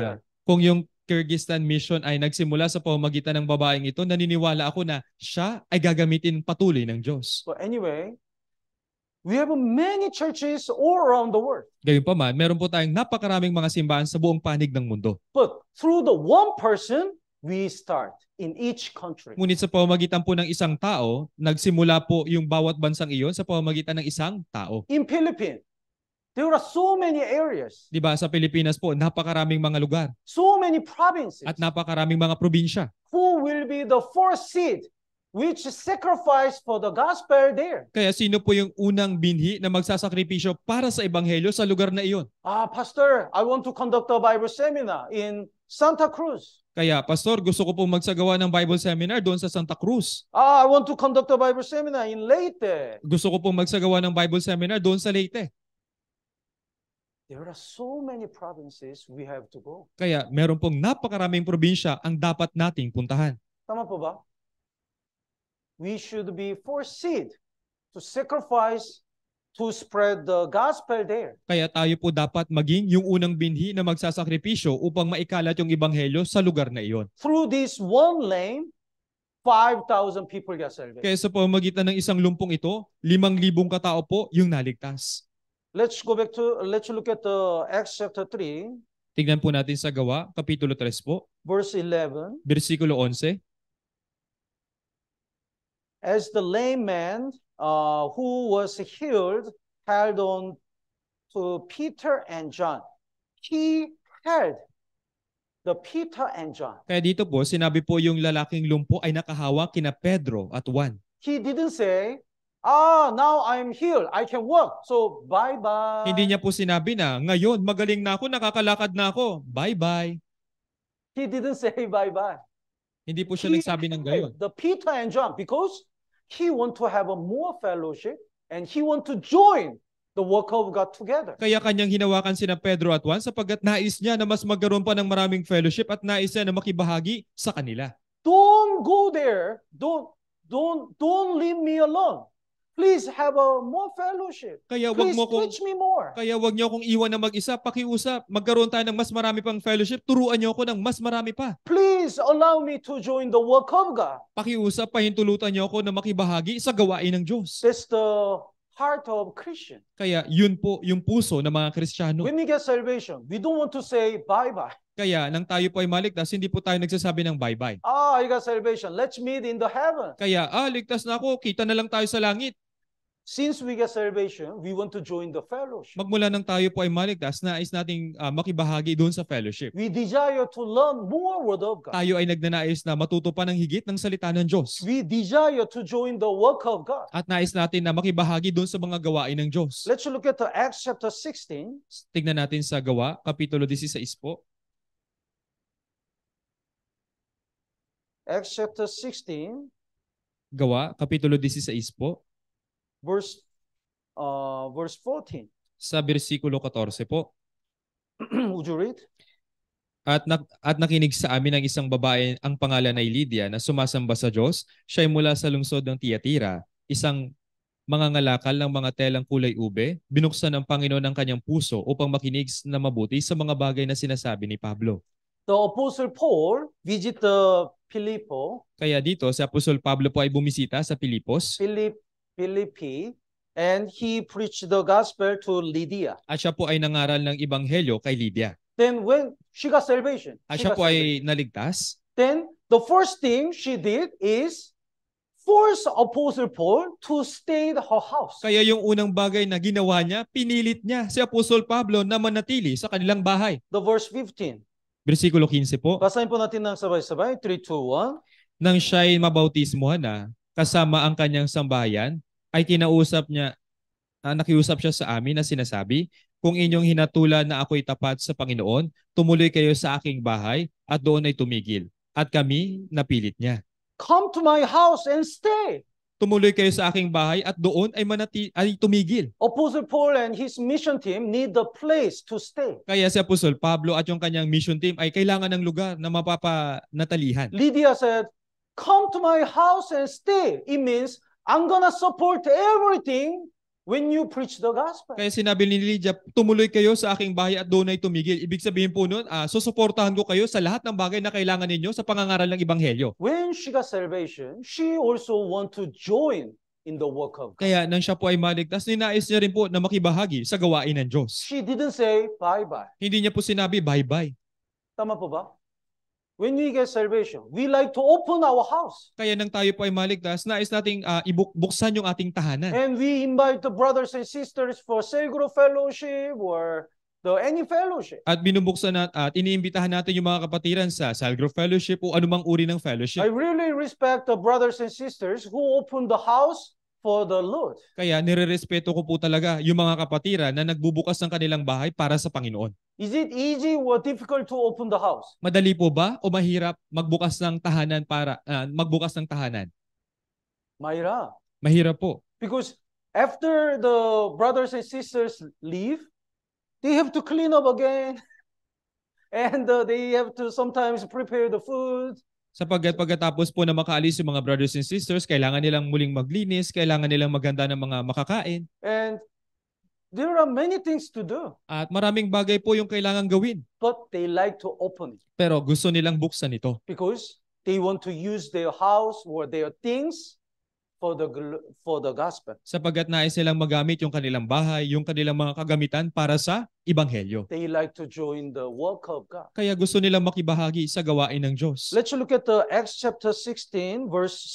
Kung yung Kyrgyzstan mission ay nagsimula sa pamamagitan ng babaeng ito, naniniwala ako na siya ay gagamitin patuloy ng Diyos. But anyway, we have many churches all around the world. Gayunpaman, meron po tayong napakaraming mga simbahan sa buong panig ng mundo. But through the one person, we start in each country. Ngunit sa pamamagitan po ng isang tao, nagsimula po yung bawat bansang iyon sa pamamagitan ng isang tao. In Philippines, there are so many areas. Diba sa Pilipinas po, napakaraming mga lugar. So many provinces. At napakaraming mga probinsya. Who will be the first seed which sacrifice for the gospel there? Kaya sino po yung unang binhi na magsasakripisyo para sa ebanghelyo sa lugar na iyon? Pastor, I want to conduct a Bible seminar in Santa Cruz. Kaya, Pastor, gusto ko pong magsagawa ng Bible seminar doon sa Santa Cruz. I want to conduct a Bible seminar in Leyte. Gusto ko pong magsagawa ng Bible seminar doon sa Leyte. There are so many provinces we have to go. Kaya meron pong napakaraming probinsya ang dapat nating puntahan. Tama po ba? We should be foreseed to sacrifice to spread the gospel there. Kaya tayo po dapat maging yung unang binhi na magsasakripisyo upang maikalat yung ebanghelyo sa lugar na iyon. Through this one lane, 5,000 people get salvation. Kaya sa pamamagitan ng isang lumpong ito, 5,000 katao po yung naligtas. Let's look at Acts chapter 3. Tingnan po natin sa Gawa, Kapitulo 3 po. Verse 11. Versikulo 11. As the lame man who was healed held on to Peter and John, he held the Peter and John. Kaya dito po, sinabi po yung lalaking lumpo ay nakahawak kina Pedro at Juan. He didn't say, now I'm healed, I can walk, so bye-bye. Hindi niya po sinabi na, ngayon magaling na ako, nakakalakad na ako, bye-bye. He didn't say bye-bye. Hindi po siya nagsabi ng gayon. The Peter and John, because he want to have a more fellowship and he want to join the work of God together. Kaya kanyang hinawakan sina Pedro at Juan sapagkat nais niya na mas magkaroon pa ng maraming fellowship at nais niya na makibahagi sa kanila. Don't go there. Don't leave me alone. Please have a more fellowship. Kaya wag Please mo kong teach me more. Kaya wag niyo akong iwan na mag-isa, pakiusap, magkaroon tayo ng mas marami pang fellowship, turuan niyo ako ng mas marami pa. Please allow me to join the work of God. Pakiusap, pahintulutan niyo ako na makibahagi sa gawain ng Diyos. That's the heart of Christian. Kaya yun po yung puso ng mga Kristiyano. When we get salvation, we don't want to say bye-bye. Kaya nang tayo po ay maligtas, hindi po tayo nagsasabi ng bye-bye. I got salvation. Let's meet in the heaven. Kaya, ligtas na ako, kita na lang tayo sa langit. Since we get salvation, we want to join the fellowship. Magmula nang tayo po ay maligtas, nais nating makibahagi doon sa fellowship. We desire to learn more word of God. Tayo ay nagnanais na matuto pa ng higit ng salita ng Diyos. We desire to join the work of God. At nais natin na makibahagi doon sa mga gawain ng Diyos. Let's look at the Acts chapter 16. Tignan natin sa Gawa, Kapitulo 16 po. Acts chapter 16. Gawa, Kapitulo 16 po. Verse 14. Sa versikulo 14 po. Would you read? At nakinig sa amin ng isang babae ang pangalan ay Lydia na sumasamba sa Diyos. Siya ay mula sa lungsod ng Tiatira, isang mangangalakal ng mga telang kulay ube. Binuksan ng Panginoon ang kanyang puso upang makinig na mabuti sa mga bagay na sinasabi ni Pablo. The Apostle Paul visit the Philippo. Kaya dito, si Apostol Pablo po ay bumisita sa Pilipos. Philippi, and he preached the gospel to Lydia. At siya po ay nangaral ng ebanghelyo kay Lydia. Then when she got salvation, At siya po ay naligtas. Then the first thing she did is force Apostle Paul to stay at her house. Kaya yung unang bagay na ginawa niya, pinilit niya si Apostol Pablo na manatili sa kanilang bahay. The verse 15. Versikulo 15 po. Basahin po natin ng sabay-sabay. 3, 2, 1. Nang siya'y mabautismuhan na, kasama ang kanyang sambahayan, ay nakiusap siya sa amin na sinasabi, kung inyong hinatulan na ako'y tapat sa Panginoon, tumuloy kayo sa aking bahay at doon ay tumigil. At kami napilit niya. Come to my house and stay. Tumuloy kayo sa aking bahay at doon ay tumigil. Apostle Paul and his mission team need the place to stay. Kaya si Apostol Pablo at yung kanyang mission team ay kailangan ng lugar na mapapanatalihan. Lydia said, come to my house and stay. It means, I'm gonna support everything when you preach the gospel. Kaya sinabi ni Lydia, tumuloy kayo sa aking bahay at doon ay tumigil. Ibig sabihin po nun, susuportahan ko kayo sa lahat ng bagay na kailangan ninyo sa pangangaral ng Ebanghelyo. When she got salvation, she also want to join in the work of God. Kaya nang siya po ay maligtas, ninais niya rin po na makibahagi sa gawain ng Diyos. She didn't say bye-bye. Hindi niya po sinabi bye-bye. Tama po ba? When we get salvation, we like to open our house. Kaya nang tayo po ay maligtas, nais nating ibuksan yung ating tahanan. And we invite the brothers and sisters for cell group fellowship or any fellowship. At binubuksan at iniimbitahan natin yung mga kapatiran sa cell group fellowship o anumang uri ng fellowship. I really respect the brothers and sisters who open the house for the Lord. Kaya nirerespeto ko po talaga yung mga kapatiran na nagbubukas ng kanilang bahay para sa Panginoon. Is it easy or difficult to open the house? Madali po ba o mahirap magbukas ng tahanan magbukas ng tahanan? Mahirap. Mahirap po. Because after the brothers and sisters leave, they have to clean up again. And they have to sometimes prepare the food. Sapagkat pagkatapos po na makaalis yung mga brothers and sisters, kailangan nilang muling maglinis, kailangan nilang maghanda ng mga makakain. And there are many things to do. At maraming bagay po yung kailangan gawin. But they like to open it. Pero gusto nilang buksan ito. Because they want to use their house or their things for the gospel. Sapagkat nais nilang magamit yung kanilang bahay, yung kanilang mga kagamitan para sa Ebanghelyo. They like to join the work of God. Kaya gusto nilang makibahagi sa gawain ng Diyos. Let's look at the Acts chapter 16 verse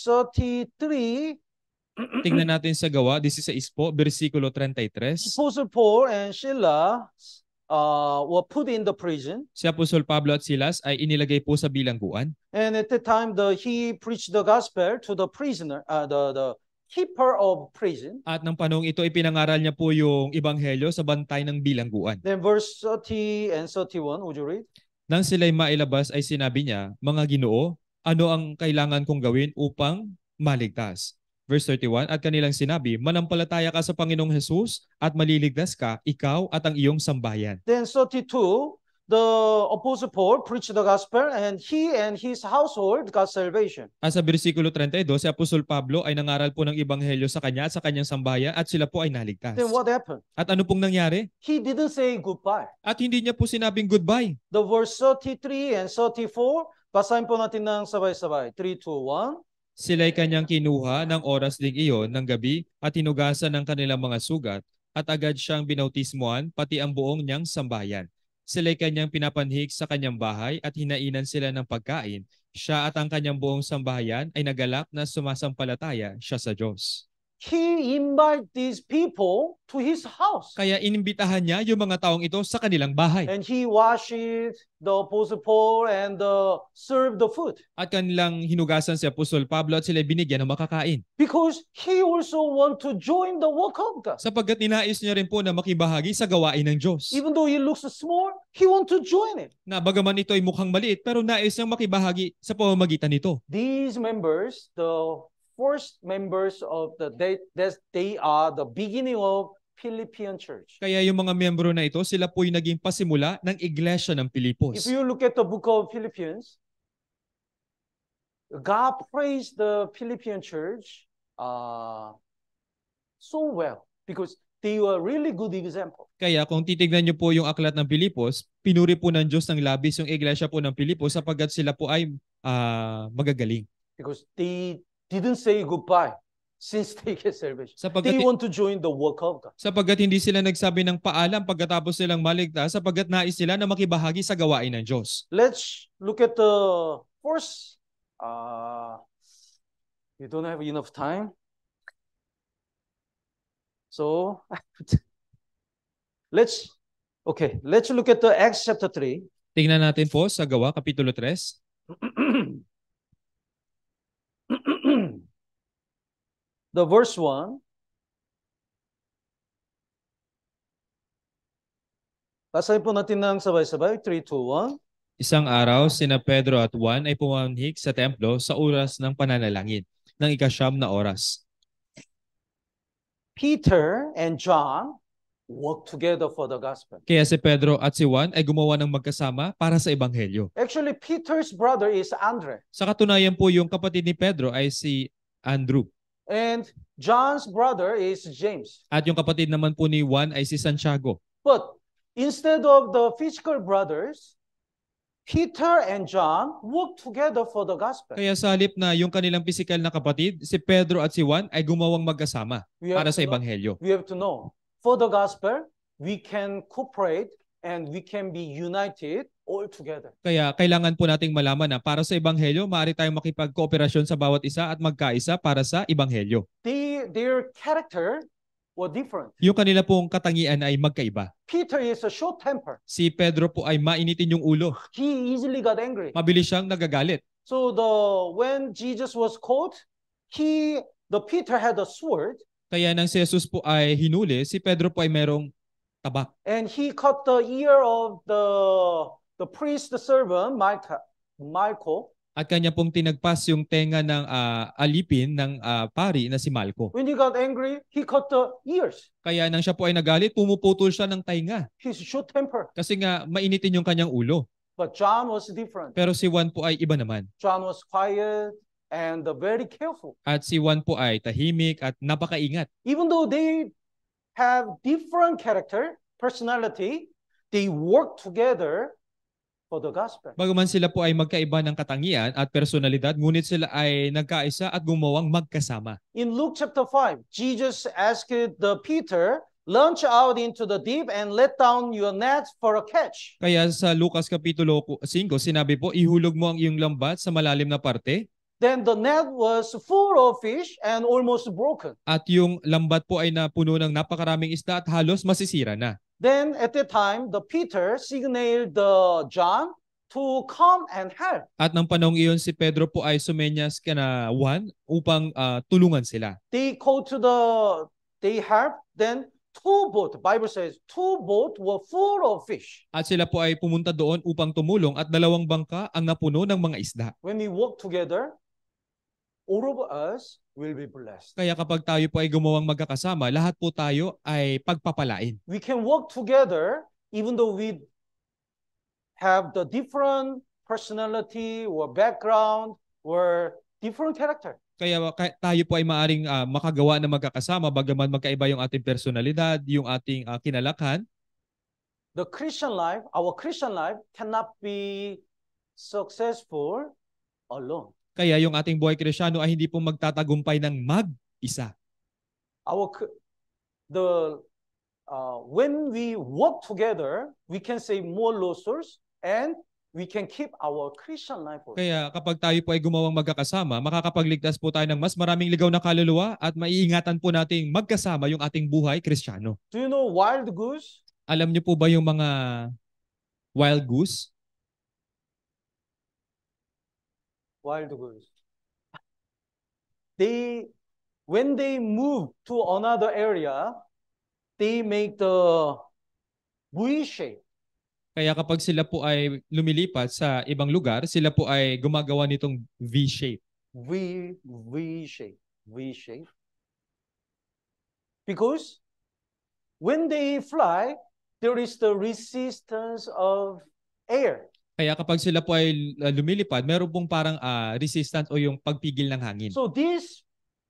33. Tingnan natin sa Gawa 16 po, versikulo 33. Apostle Paul and Silas were put in the prison. Si Apostol Pablo at Silas ay inilagay po sa bilangguan. And at that time, he preached the gospel to the prisoner, the keeper of prison. At ng panahong ito, ipinangaral niya po yung Ebanghelyo sa bantay ng bilangguan. Then verse 30 and 31, would you read? Nang sila'y mailabas ay sinabi niya, mga Ginoo, ano ang kailangan kong gawin upang maligtas? Verse 31, at kanilang sinabi, manampalataya ka sa Panginoong Jesus at maliligtas ka, ikaw at ang iyong sambahayan. Then 32, the Apostle Paul preached the gospel and he and his household got salvation. At sa versikulo 32, si Apostol Pablo ay nangaral po ng Ebanghelyo sa kanya at sa kanyang sambahayan at sila po ay naligtas. Then what happened? At ano pong nangyari? He didn't say goodbye. At hindi niya po sinabing goodbye. The verse 33 and 34, basahin po natin ng sabay-sabay. 3, 2, 1. Sila'y kanyang kinuha ng oras ding iyon ng gabi at hinugasan ng kanilang mga sugat at agad siyang binautismuhan pati ang buong niyang sambahayan. Sila'y kanyang pinapanhik sa kanyang bahay at hinainan sila ng pagkain. Siya at ang kanyang buong sambahayan ay nagalak na sumasampalataya siya sa Diyos. He invited these people to his house. Kaya inimbitahan niya yung mga taong ito sa kanilang bahay. And he washed the Apostle Paul and served the food. At kanilang hinugasan si Apostol Pablo at sila binigyan ng makakain. Because he also want to join the work of God. Sapagkat ninais niya rin po na makibahagi sa gawain ng Diyos. Even though it looks small, he want to join it. Na bagaman ito ay mukhang maliit, pero nais niyang makibahagi sa pamamagitan nito. These members, the first members of they are the beginning of Philippian church. Kaya yung mga miyembro na ito, sila po'y naging pasimula ng iglesia ng Pilipos. If you look at the book of Philippians, God praised the Philippian church so well because they were really good example. Kaya kung titignan niyo po yung aklat ng Pilipos, pinuri po ng Diyos ng labis yung iglesia po ng Pilipos sapagkat sila po ay magagaling. Because they didn't say goodbye since they get salvation. They want to join the work of God. Sapagkat hindi sila nagsabi ng paalam pagkatapos silang maligtas, sapagkat nais sila na makibahagi sa gawain ng Diyos. Let's look at the first. You don't have enough time. So, let's look at the Acts chapter 3. Tingnan natin po sa Gawa, Kapitulo 3. The verse 1. Basahin po natin ng sabay-sabay. 3, 2, 1. Isang araw, sina Pedro at Juan ay pumanhik sa templo sa oras ng pananalangin, ng 9 na oras. Peter and John worked together for the gospel. Kaya si Pedro at si Juan ay gumawa ng magkasama para sa Ebanghelyo. Actually, Peter's brother is Andre. Sa katunayan po, yung kapatid ni Pedro ay si Andrew. And John's brother is James. At yung kapatid naman po ni Juan ay si Santiago. But instead of the physical brothers, Peter and John worked together for the gospel. Kaya sa halip na yung kanilang pisikal na kapatid, si Pedro at si Juan ay gumawang magkasama para sa ebanghelyo. We have to know, for the gospel, we can cooperate and we can be united all together. Kaya kailangan po nating malaman na para sa ebanghelyo, maaari tayong makipagkooperasyon sa bawat isa at magkaisa para sa ebanghelyo. Their character were different. Yung kanila pong katangian ay magkaiba. Peter is a short temper. Si Pedro po ay mainitin yung ulo. He easily got angry. Mabilis siyang nagagalit. So when Jesus was caught, Peter had a sword. Kaya nang si Jesus po ay hinuli, si Pedro po ay merong tabak. And he cut the ear of the priest, the servant, Michael. At kanya pong tinagpas yung tenga ng alipin ng pari na si Malco. When he got angry, he cut the ears. Kaya nang siya po ay nagalit, pumuputol siya ng tainga. He's short temper. Kasi nga mainitin yung kanyang ulo. But John was different. Pero si Juan po ay iba naman. John was quiet and very careful. At si Juan po ay tahimik at napakaingat. Even though they have different character, personality, they work together for the gospel. Bagaman sila po ay magkaiba ng katangian at personalidad, ngunit sila ay nagkaisa at gumawang magkasama. In Luke chapter 5, Jesus asked the Peter, launch out into the deep and let down your net for a catch. Kaya sa Lucas Kapitulo 5, sinabi po, ihulog mo ang iyong lambat sa malalim na parte. Then the net was full of fish and almost broken. At yung lambat po ay napuno ng napakaraming isda at halos masisira na. Then at that time, the Peter signaled John to come and help. At nang panahong iyon, si Pedro po ay sumenyas kana Juan upang tulungan sila. They helped. Then Bible says, two boats were full of fish. At sila po ay pumunta doon upang tumulong at 2 bangka ang napuno ng mga isda. When we work together, all of us will be blessed. Kaya kapag tayo po ay gumawang magkakasama, lahat po tayo ay pagpapalain. We can work together even though we have the different personality or background or different character. Kaya tayo po ay maaring makagawa na magkakasama bagaman magkaiba yung ating personalidad, yung ating kinalakhan. Our Christian life cannot be successful alone. Kaya yung ating buhay Kristyano ay hindi po magtatagumpay ng mag-isa. When we work together, we can save more losses and we can keep our Christian life. Kaya kapag tayo po ay gumawang magkakasama, makakapagligtas po tayo ng mas maraming ligaw na kaluluwa at maiingatan po nating magkasama yung ating buhay Kristyano. Do you know wild goose? Alam niyo po ba yung mga wild goose? Wild goose. When they move to another area, they make the V shape. Kaya kapag sila po ay lumilipat sa ibang lugar, sila po ay gumagawa nitong V shape. V shape. Because when they fly, there is the resistance of air. Kaya kapag sila po ay lumilipad, meron pong parang resistance o yung pagpigil ng hangin. So this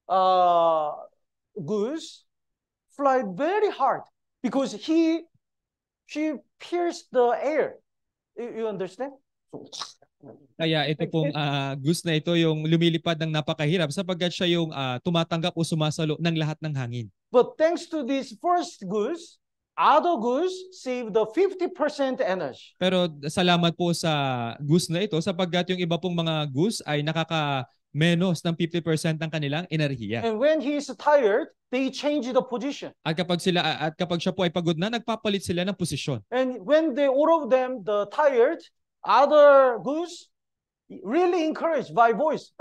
goose fly very hard because she pierced the air. You understand? Kaya ito pong goose na ito yung lumilipad ng napakahirap sapagkat siya yung tumatanggap o sumasalo ng lahat ng hangin. But thanks to this first goose, other goose save the 50% energy. Pero salamat po sa goose na ito sapagkat yung iba pong mga goose ay nakaka-menos ng 50% ng kanilang enerhiya. And when he is tired, they change the position. At kapag siya po ay pagod na, nagpapalit sila ng posisyon. And when all of them tired, other goose really encouraged by voice.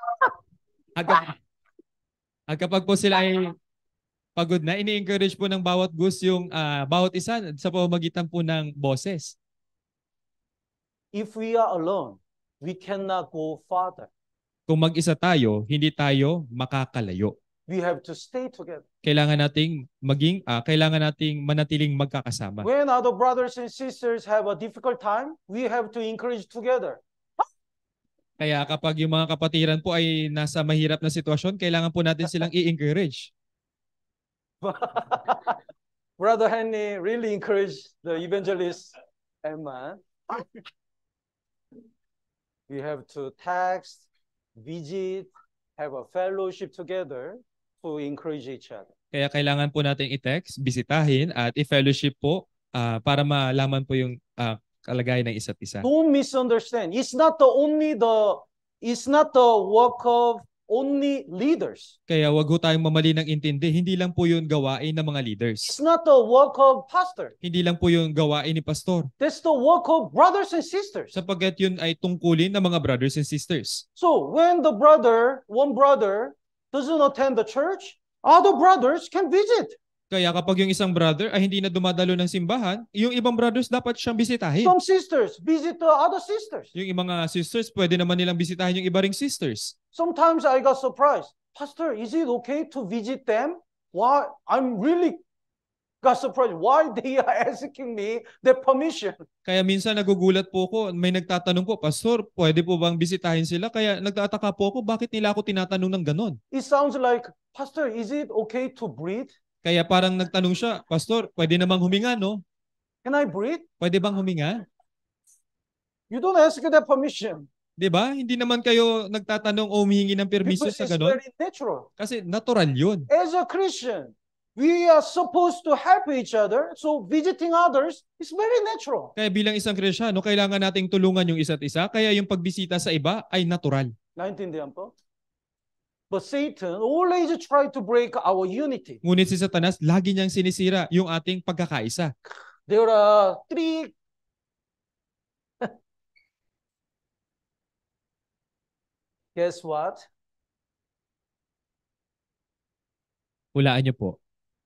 At kapag po sila ay pagod na, ini-encourage po ng bawat goose yung bawat isa sa pamamagitan po ng boses. If we are alone, we cannot go farther. Kung mag-isa tayo, hindi tayo makakalayo. We have to stay together. Kailangan nating manatiling magkakasama. When other brothers and sisters have a difficult time, we have to encourage together. Kaya kapag yung mga kapatiran po ay nasa mahirap na sitwasyon, kailangan po natin silang i-encourage. Brother Henry really encouraged the evangelist Emma. We have to text, visit, have a fellowship together to encourage each other. Kaya kailangan po natin i-text, bisitahin at i-fellowship po para malaman po yung kalagayan ng isa't isa. Don't misunderstand. It's not the work of only leaders. Kaya wag ho tayong mamali ng intindi. Hindi lang po yun gawain ng mga leaders. It's not the work of pastor. Hindi lang po yung gawain ni pastor. That's the work of brothers and sisters. Sapagkat yun ay tungkulin ng mga brothers and sisters. So when one brother doesn't attend the church, other brothers can visit. Kaya kapag yung isang brother ay hindi na dumadalo ng simbahan, yung ibang brothers dapat siyang bisitahin. Some sisters visit the other sisters. Yung mga sisters, pwede naman nilang bisitahin yung iba ring sisters. Sometimes I got surprised. Pastor, is it okay to visit them? Why? I'm really got surprised. Why they are asking me their permission? Kaya minsan nagugulat po ako, may nagtatanong po, Pastor, pwede po bang bisitahin sila? Kaya nagtataka po ako, bakit nila ako tinatanong ng ganon? It sounds like, Pastor, is it okay to breathe? Kaya parang nagtanong siya, Pastor, pwede namang huminga, no? Can I breathe? Pwede bang huminga? You don't ask their permission. Diba? Hindi naman kayo nagtatanong o humihingi ng permiso Because sa it's ganon. very natural. Kasi natural yun. As a Christian, we are supposed to help each other. So visiting others is very natural. Kaya bilang isang Kristyano, kailangan nating tulungan yung isa't isa. Kaya yung pagbisita sa iba ay natural. Naintindihan po? But Satan always try to break our unity. Ngunit si Satanas, lagi niyang sinisira yung ating pagkakaisa. There are three Guess what? Hulaan niyo po.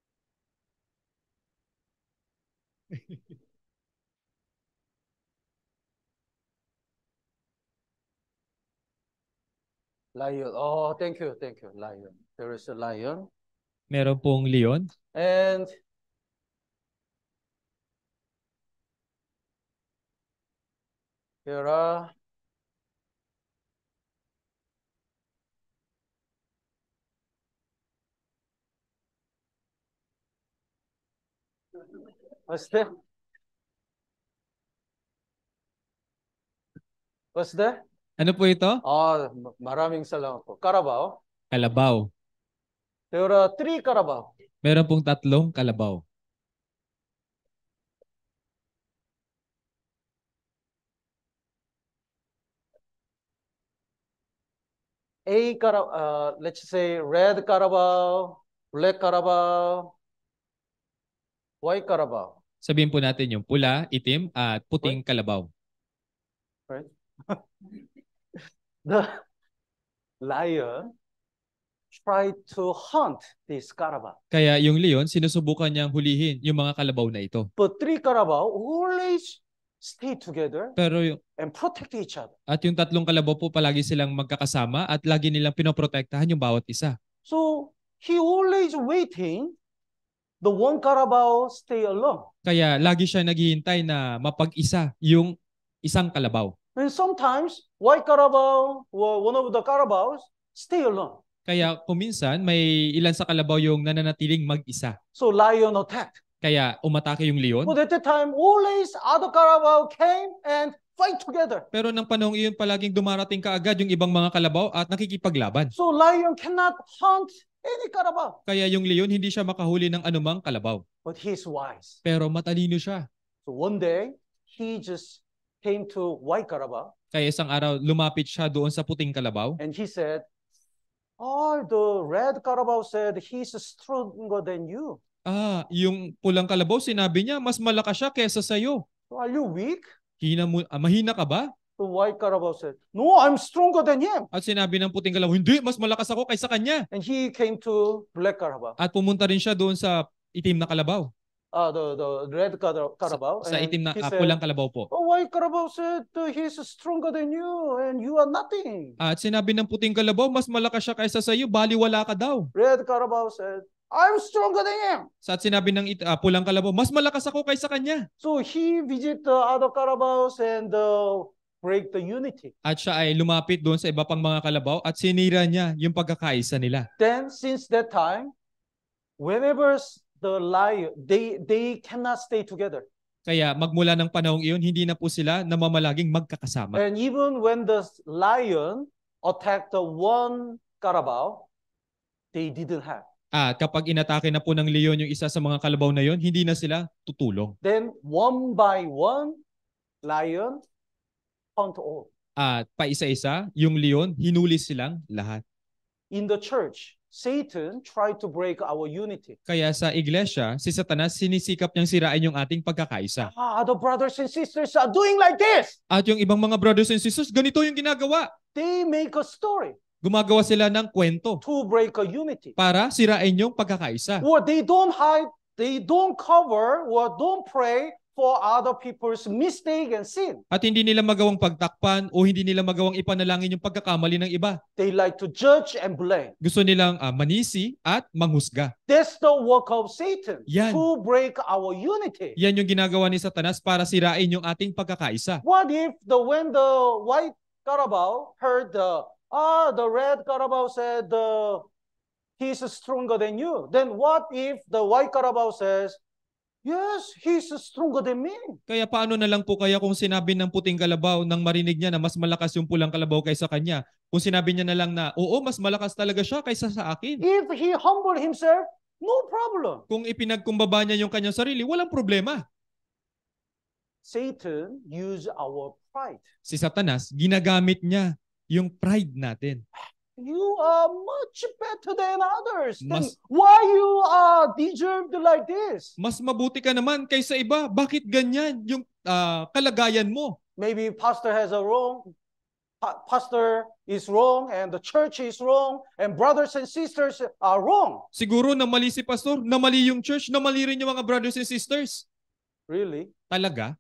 Lion. Oh, thank you. Lion. There is a lion. Meron pong leon. And here are What's that? What's that? Ano po ito? Maraming salamat po. Carabao. Kalabaw. There are 3 carabao. Meron pong 3 kalabaw. Let's say red carabao, black carabao, white carabao. Sabihin po natin yung pula, itim, at puting kalabaw. Right? The lion tried to hunt this carabao. Kaya yung leon, sinusubukan niyang hulihin yung mga kalabaw na ito. But 3 carabao always stay together Pero yung, and protect each other. at yung 3 kalabaw po palagi silang magkakasama at lagi nilang pinoprotektahan yung bawat isa. So he always waiting the 1 carabao stay alone. Kaya lagi siya naghihintay na mapag-isa yung isang kalabaw. And sometimes white carabao or one of the carabaos stay alone. Kaya kuminsan may ilan sa kalabaw yung nananatiling mag-isa. So lion attacked. Kaya umatake yung leon. But at that time, always other carabao came and fight together. Pero nang panahong iyon palaging dumarating kaagad yung ibang mga kalabaw at nakikipaglaban. So lion cannot hunt any carabao. Kaya yung leon hindi siya makahuli ng anumang kalabaw. But he's wise. Pero matalino siya. So one day, he just came to white carabao. Kaya isang araw lumapit siya doon sa puting kalabaw. And he said, the red carabao said he's stronger than you. Yung pulang kalabaw sinabi niya mas malakas siya kaysa sa'yo. So are you weak? Mahina ka ba? The white carabao said, no, I'm stronger than him. At sinabi ng puting kalabaw, hindi, mas malakas ako kaysa kanya. And he came to black carabao. At pumunta rin siya doon sa itim na kalabaw. The red carabao. Sa itim na pulang kalabaw po. White carabao said he's stronger than you and you are nothing. At sinabi ng puting kalabaw, mas malakas siya kaysa sa iyo, baliwala ka daw. Red carabao said, I'm stronger than him. At sinabi ng pulang kalabaw, mas malakas ako kaysa kanya. So he visited the other carabaos and break the unity. At siya ay lumapit doon sa iba pang mga kalabaw at sinira niya yung pagkakaisa nila. Then since that time, whenever the lion, they cannot stay together. Kaya magmula ng panahong iyon, hindi na po sila namamalaging magkakasama. And even when the lion attacked the one Carabao, they didn't have. At kapag inatake na po ng leon yung isa sa mga kalabaw na yon, hindi na sila tutulong. Then one by one, lion hunt all. At paisa-isa, yung leon, hinuli silang lahat. In the church, Satan tried to break our unity. Kaya sa iglesia, si Satanas sinisikap niyang sirain yung ating pagkakaisa. The brothers and sisters are doing like this. At yung ibang mga brothers and sisters, ganito yung ginagawa. They make a story Gumagawa sila ng kwento to break a unity. para sirain yung pagkakaisa. Or they don't hide, they don't cover, or don't pray for other people's mistake and sin. At hindi nila magawang pagtakpan o hindi nila magawang ipanalangin yung pagkakamali ng iba. They like to judge and blame. Gusto nilang manisi at manghusga. That's the work of Satan, Yan. to break our unity. Yan yung ginagawa ni Satanas para sirain yung ating pagkakaisa. What if when the white Carabao heard the red Carabao said he's stronger than you? Then what if the white Carabao says, yes, he's stronger than me? Kaya paano na lang po kaya kung sinabi ng puting kalabaw nang marinig niya na mas malakas yung pulang kalabaw kaysa kanya? Kung sinabi niya na lang na, oo, mas malakas talaga siya kaysa sa akin. If he humble himself, no problem. Kung ipinagkumbaba niya yung kanyang sarili, walang problema. Satan used our pride. Si Satanas, ginagamit niya yung pride natin. You are much better than others. Then Mas- why you are deserved like this? Mas mabuti ka naman kaysa iba. Bakit ganyan yung kalagayan mo? Maybe pastor has a wrong. Pastor is wrong and the church is wrong and brothers and sisters are wrong. Siguro na mali si pastor, na mali yung church, na mali rin yung mga brothers and sisters. Really? Talaga?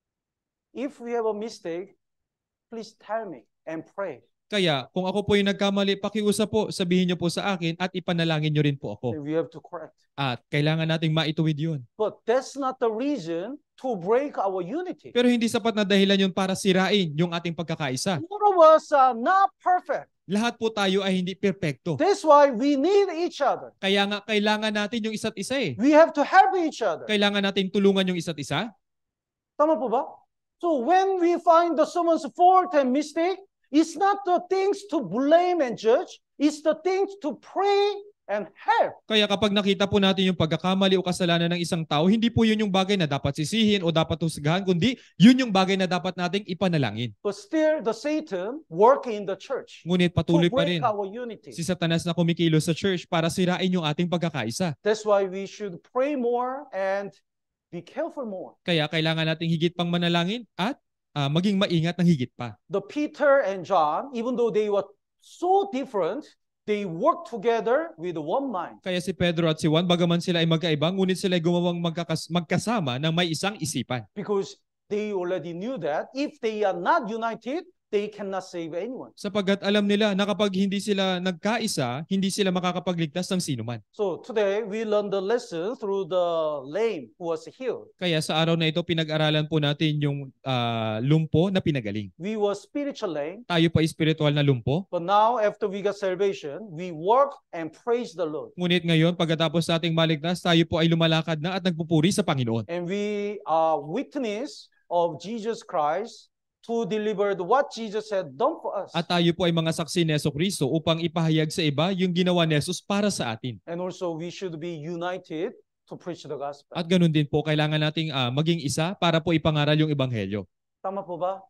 If we have a mistake, please tell me and pray. Kaya kung ako po yung nagkamali, pakiusap po, sabihin niyo po sa akin at ipanalangin niyo rin po ako. And we have to correct. At kailangan nating maituwid yun. But that's not the reason to break our unity. Pero hindi sapat na dahilan yun para sirain yung ating pagkakaisa. All of us are not perfect. Lahat po tayo ay hindi perpekto. That's why we need each other. Kaya nga kailangan natin yung isa't isa eh. We have to help each other. Kailangan natin tulungan yung isa't isa. Tama po ba? So when we find someone's fault and mistake, it's not the things to blame and judge. It's the things to pray and help. Kaya kapag nakita po natin yung pagkakamali o kasalanan ng isang tao, hindi po yun yung bagay na dapat sisihin o dapat husgahan, kundi yun yung bagay na dapat nating ipanalangin. But still, the Satan work in the church Ngunit to patuloy pa break rin our unity. si Satanas na kumikilos sa church para sirain yung ating pagkakaisa. That's why we should pray more and be careful more. Kaya kailangan nating higit pang manalangin at maging maingat ng higit pa. The Peter and John, even though they were so different, they worked together with one mind. Kaya si Pedro at si Juan, bagaman sila ay magkaiba, ngunit sila ay gumawang magkasama ng may isang isipan. Because they already knew that if they are not united, they cannot save anyone. Sapagkat alam nila na kapag hindi sila nagkaisa, hindi sila makakapagligtas ng sinuman. So today, we learn the lesson through the lame who was healed. Kaya sa araw na ito, pinag-aralan po natin yung lumpo na pinagaling. We were spiritual lame, Tayo pa espiritual na lumpo. but now after we got salvation, we work and praise the Lord. Ngunit ngayon, pagkatapos sa ating maligtas, tayo po ay lumalakad na at nagpupuri sa Panginoon. And we are witness of Jesus Christ to deliver what Jesus had done for us. At tayo po ay mga saksi ni Jesucristo upang ipahayag sa iba yung ginawa ni Jesus para sa atin. And also we should be united to preach the gospel. At ganun din po, kailangan nating maging isa para po ipangaral yung Ebanghelyo. Tama po ba?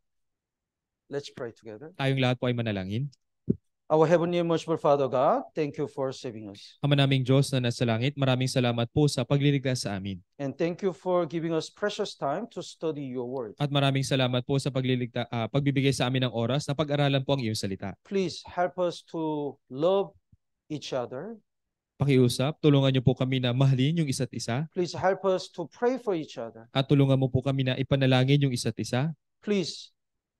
Let's pray together. Tayong lahat po ay manalangin. Our Heavenly and Merciful Father God, thank you for saving us. Ama naming Diyos na nasa langit, maraming salamat po sa pagliligtas sa amin. And thank you for giving us precious time to study your word. At maraming salamat po sa pagbibigay sa amin ng oras na pag-aralan po ang iyong salita. Please help us to love each other. Pakiusap, tulungan niyo po kami na mahalin yung isa't isa. Please help us to pray for each other. At tulungan mo po kami na ipanalangin yung isa't isa. Please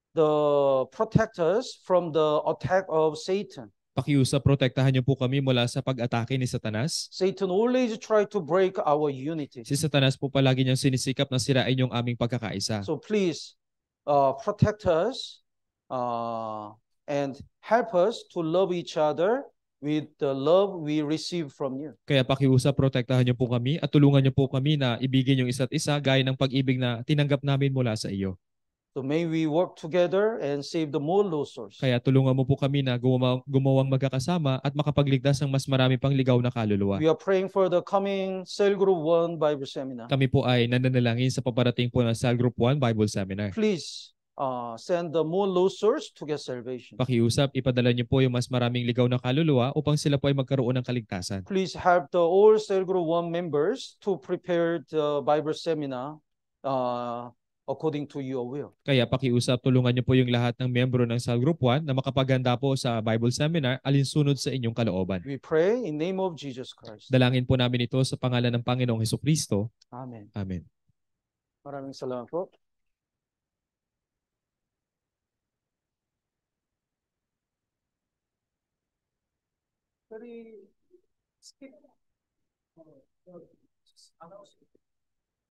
protect us from the attack of Satan. Pakiusap, protektahan niyo po kami mula sa pag-atake ni Satanas. Satan always try to break our unity. Si Satanas po palagi niyang sinisikap na sirain yung aming pagkakaisa. So please protect us and help us to love each other with the love we receive from you. Kaya pakiusap, protektahan niyo po kami at tulungan niyo po kami na ibigin yung isa't isa gaya ng pag-ibig na tinanggap namin mula sa iyo. So may we work together and save the more lost souls. Kaya tulungan mo po kami na gumawang magkakasama at makapagligtas ng mas marami pang ligaw na kaluluwa. We are praying for the coming Cell Group 1 Bible Seminar. Kami po ay nananalangin sa paparating po ng Cell Group 1 Bible Seminar. Please send the more lost souls to get salvation. Pakiusap, ipadala niyo po yung mas maraming ligaw na kaluluwa upang sila po ay magkaroon ng kaligtasan. Please help the all Cell Group 1 members to prepare the Bible Seminar according to your will. Kaya pakiusap, tulungan niyo po yung lahat ng miyembro ng Cell Group 1 na makapaghanda po sa Bible Seminar alinsunod sa inyong kalooban. We pray in name of Jesus Christ. Dalangin po namin ito sa pangalan ng Panginoong Hesukristo. Amen. Amen. Maraming salamat po. Skip.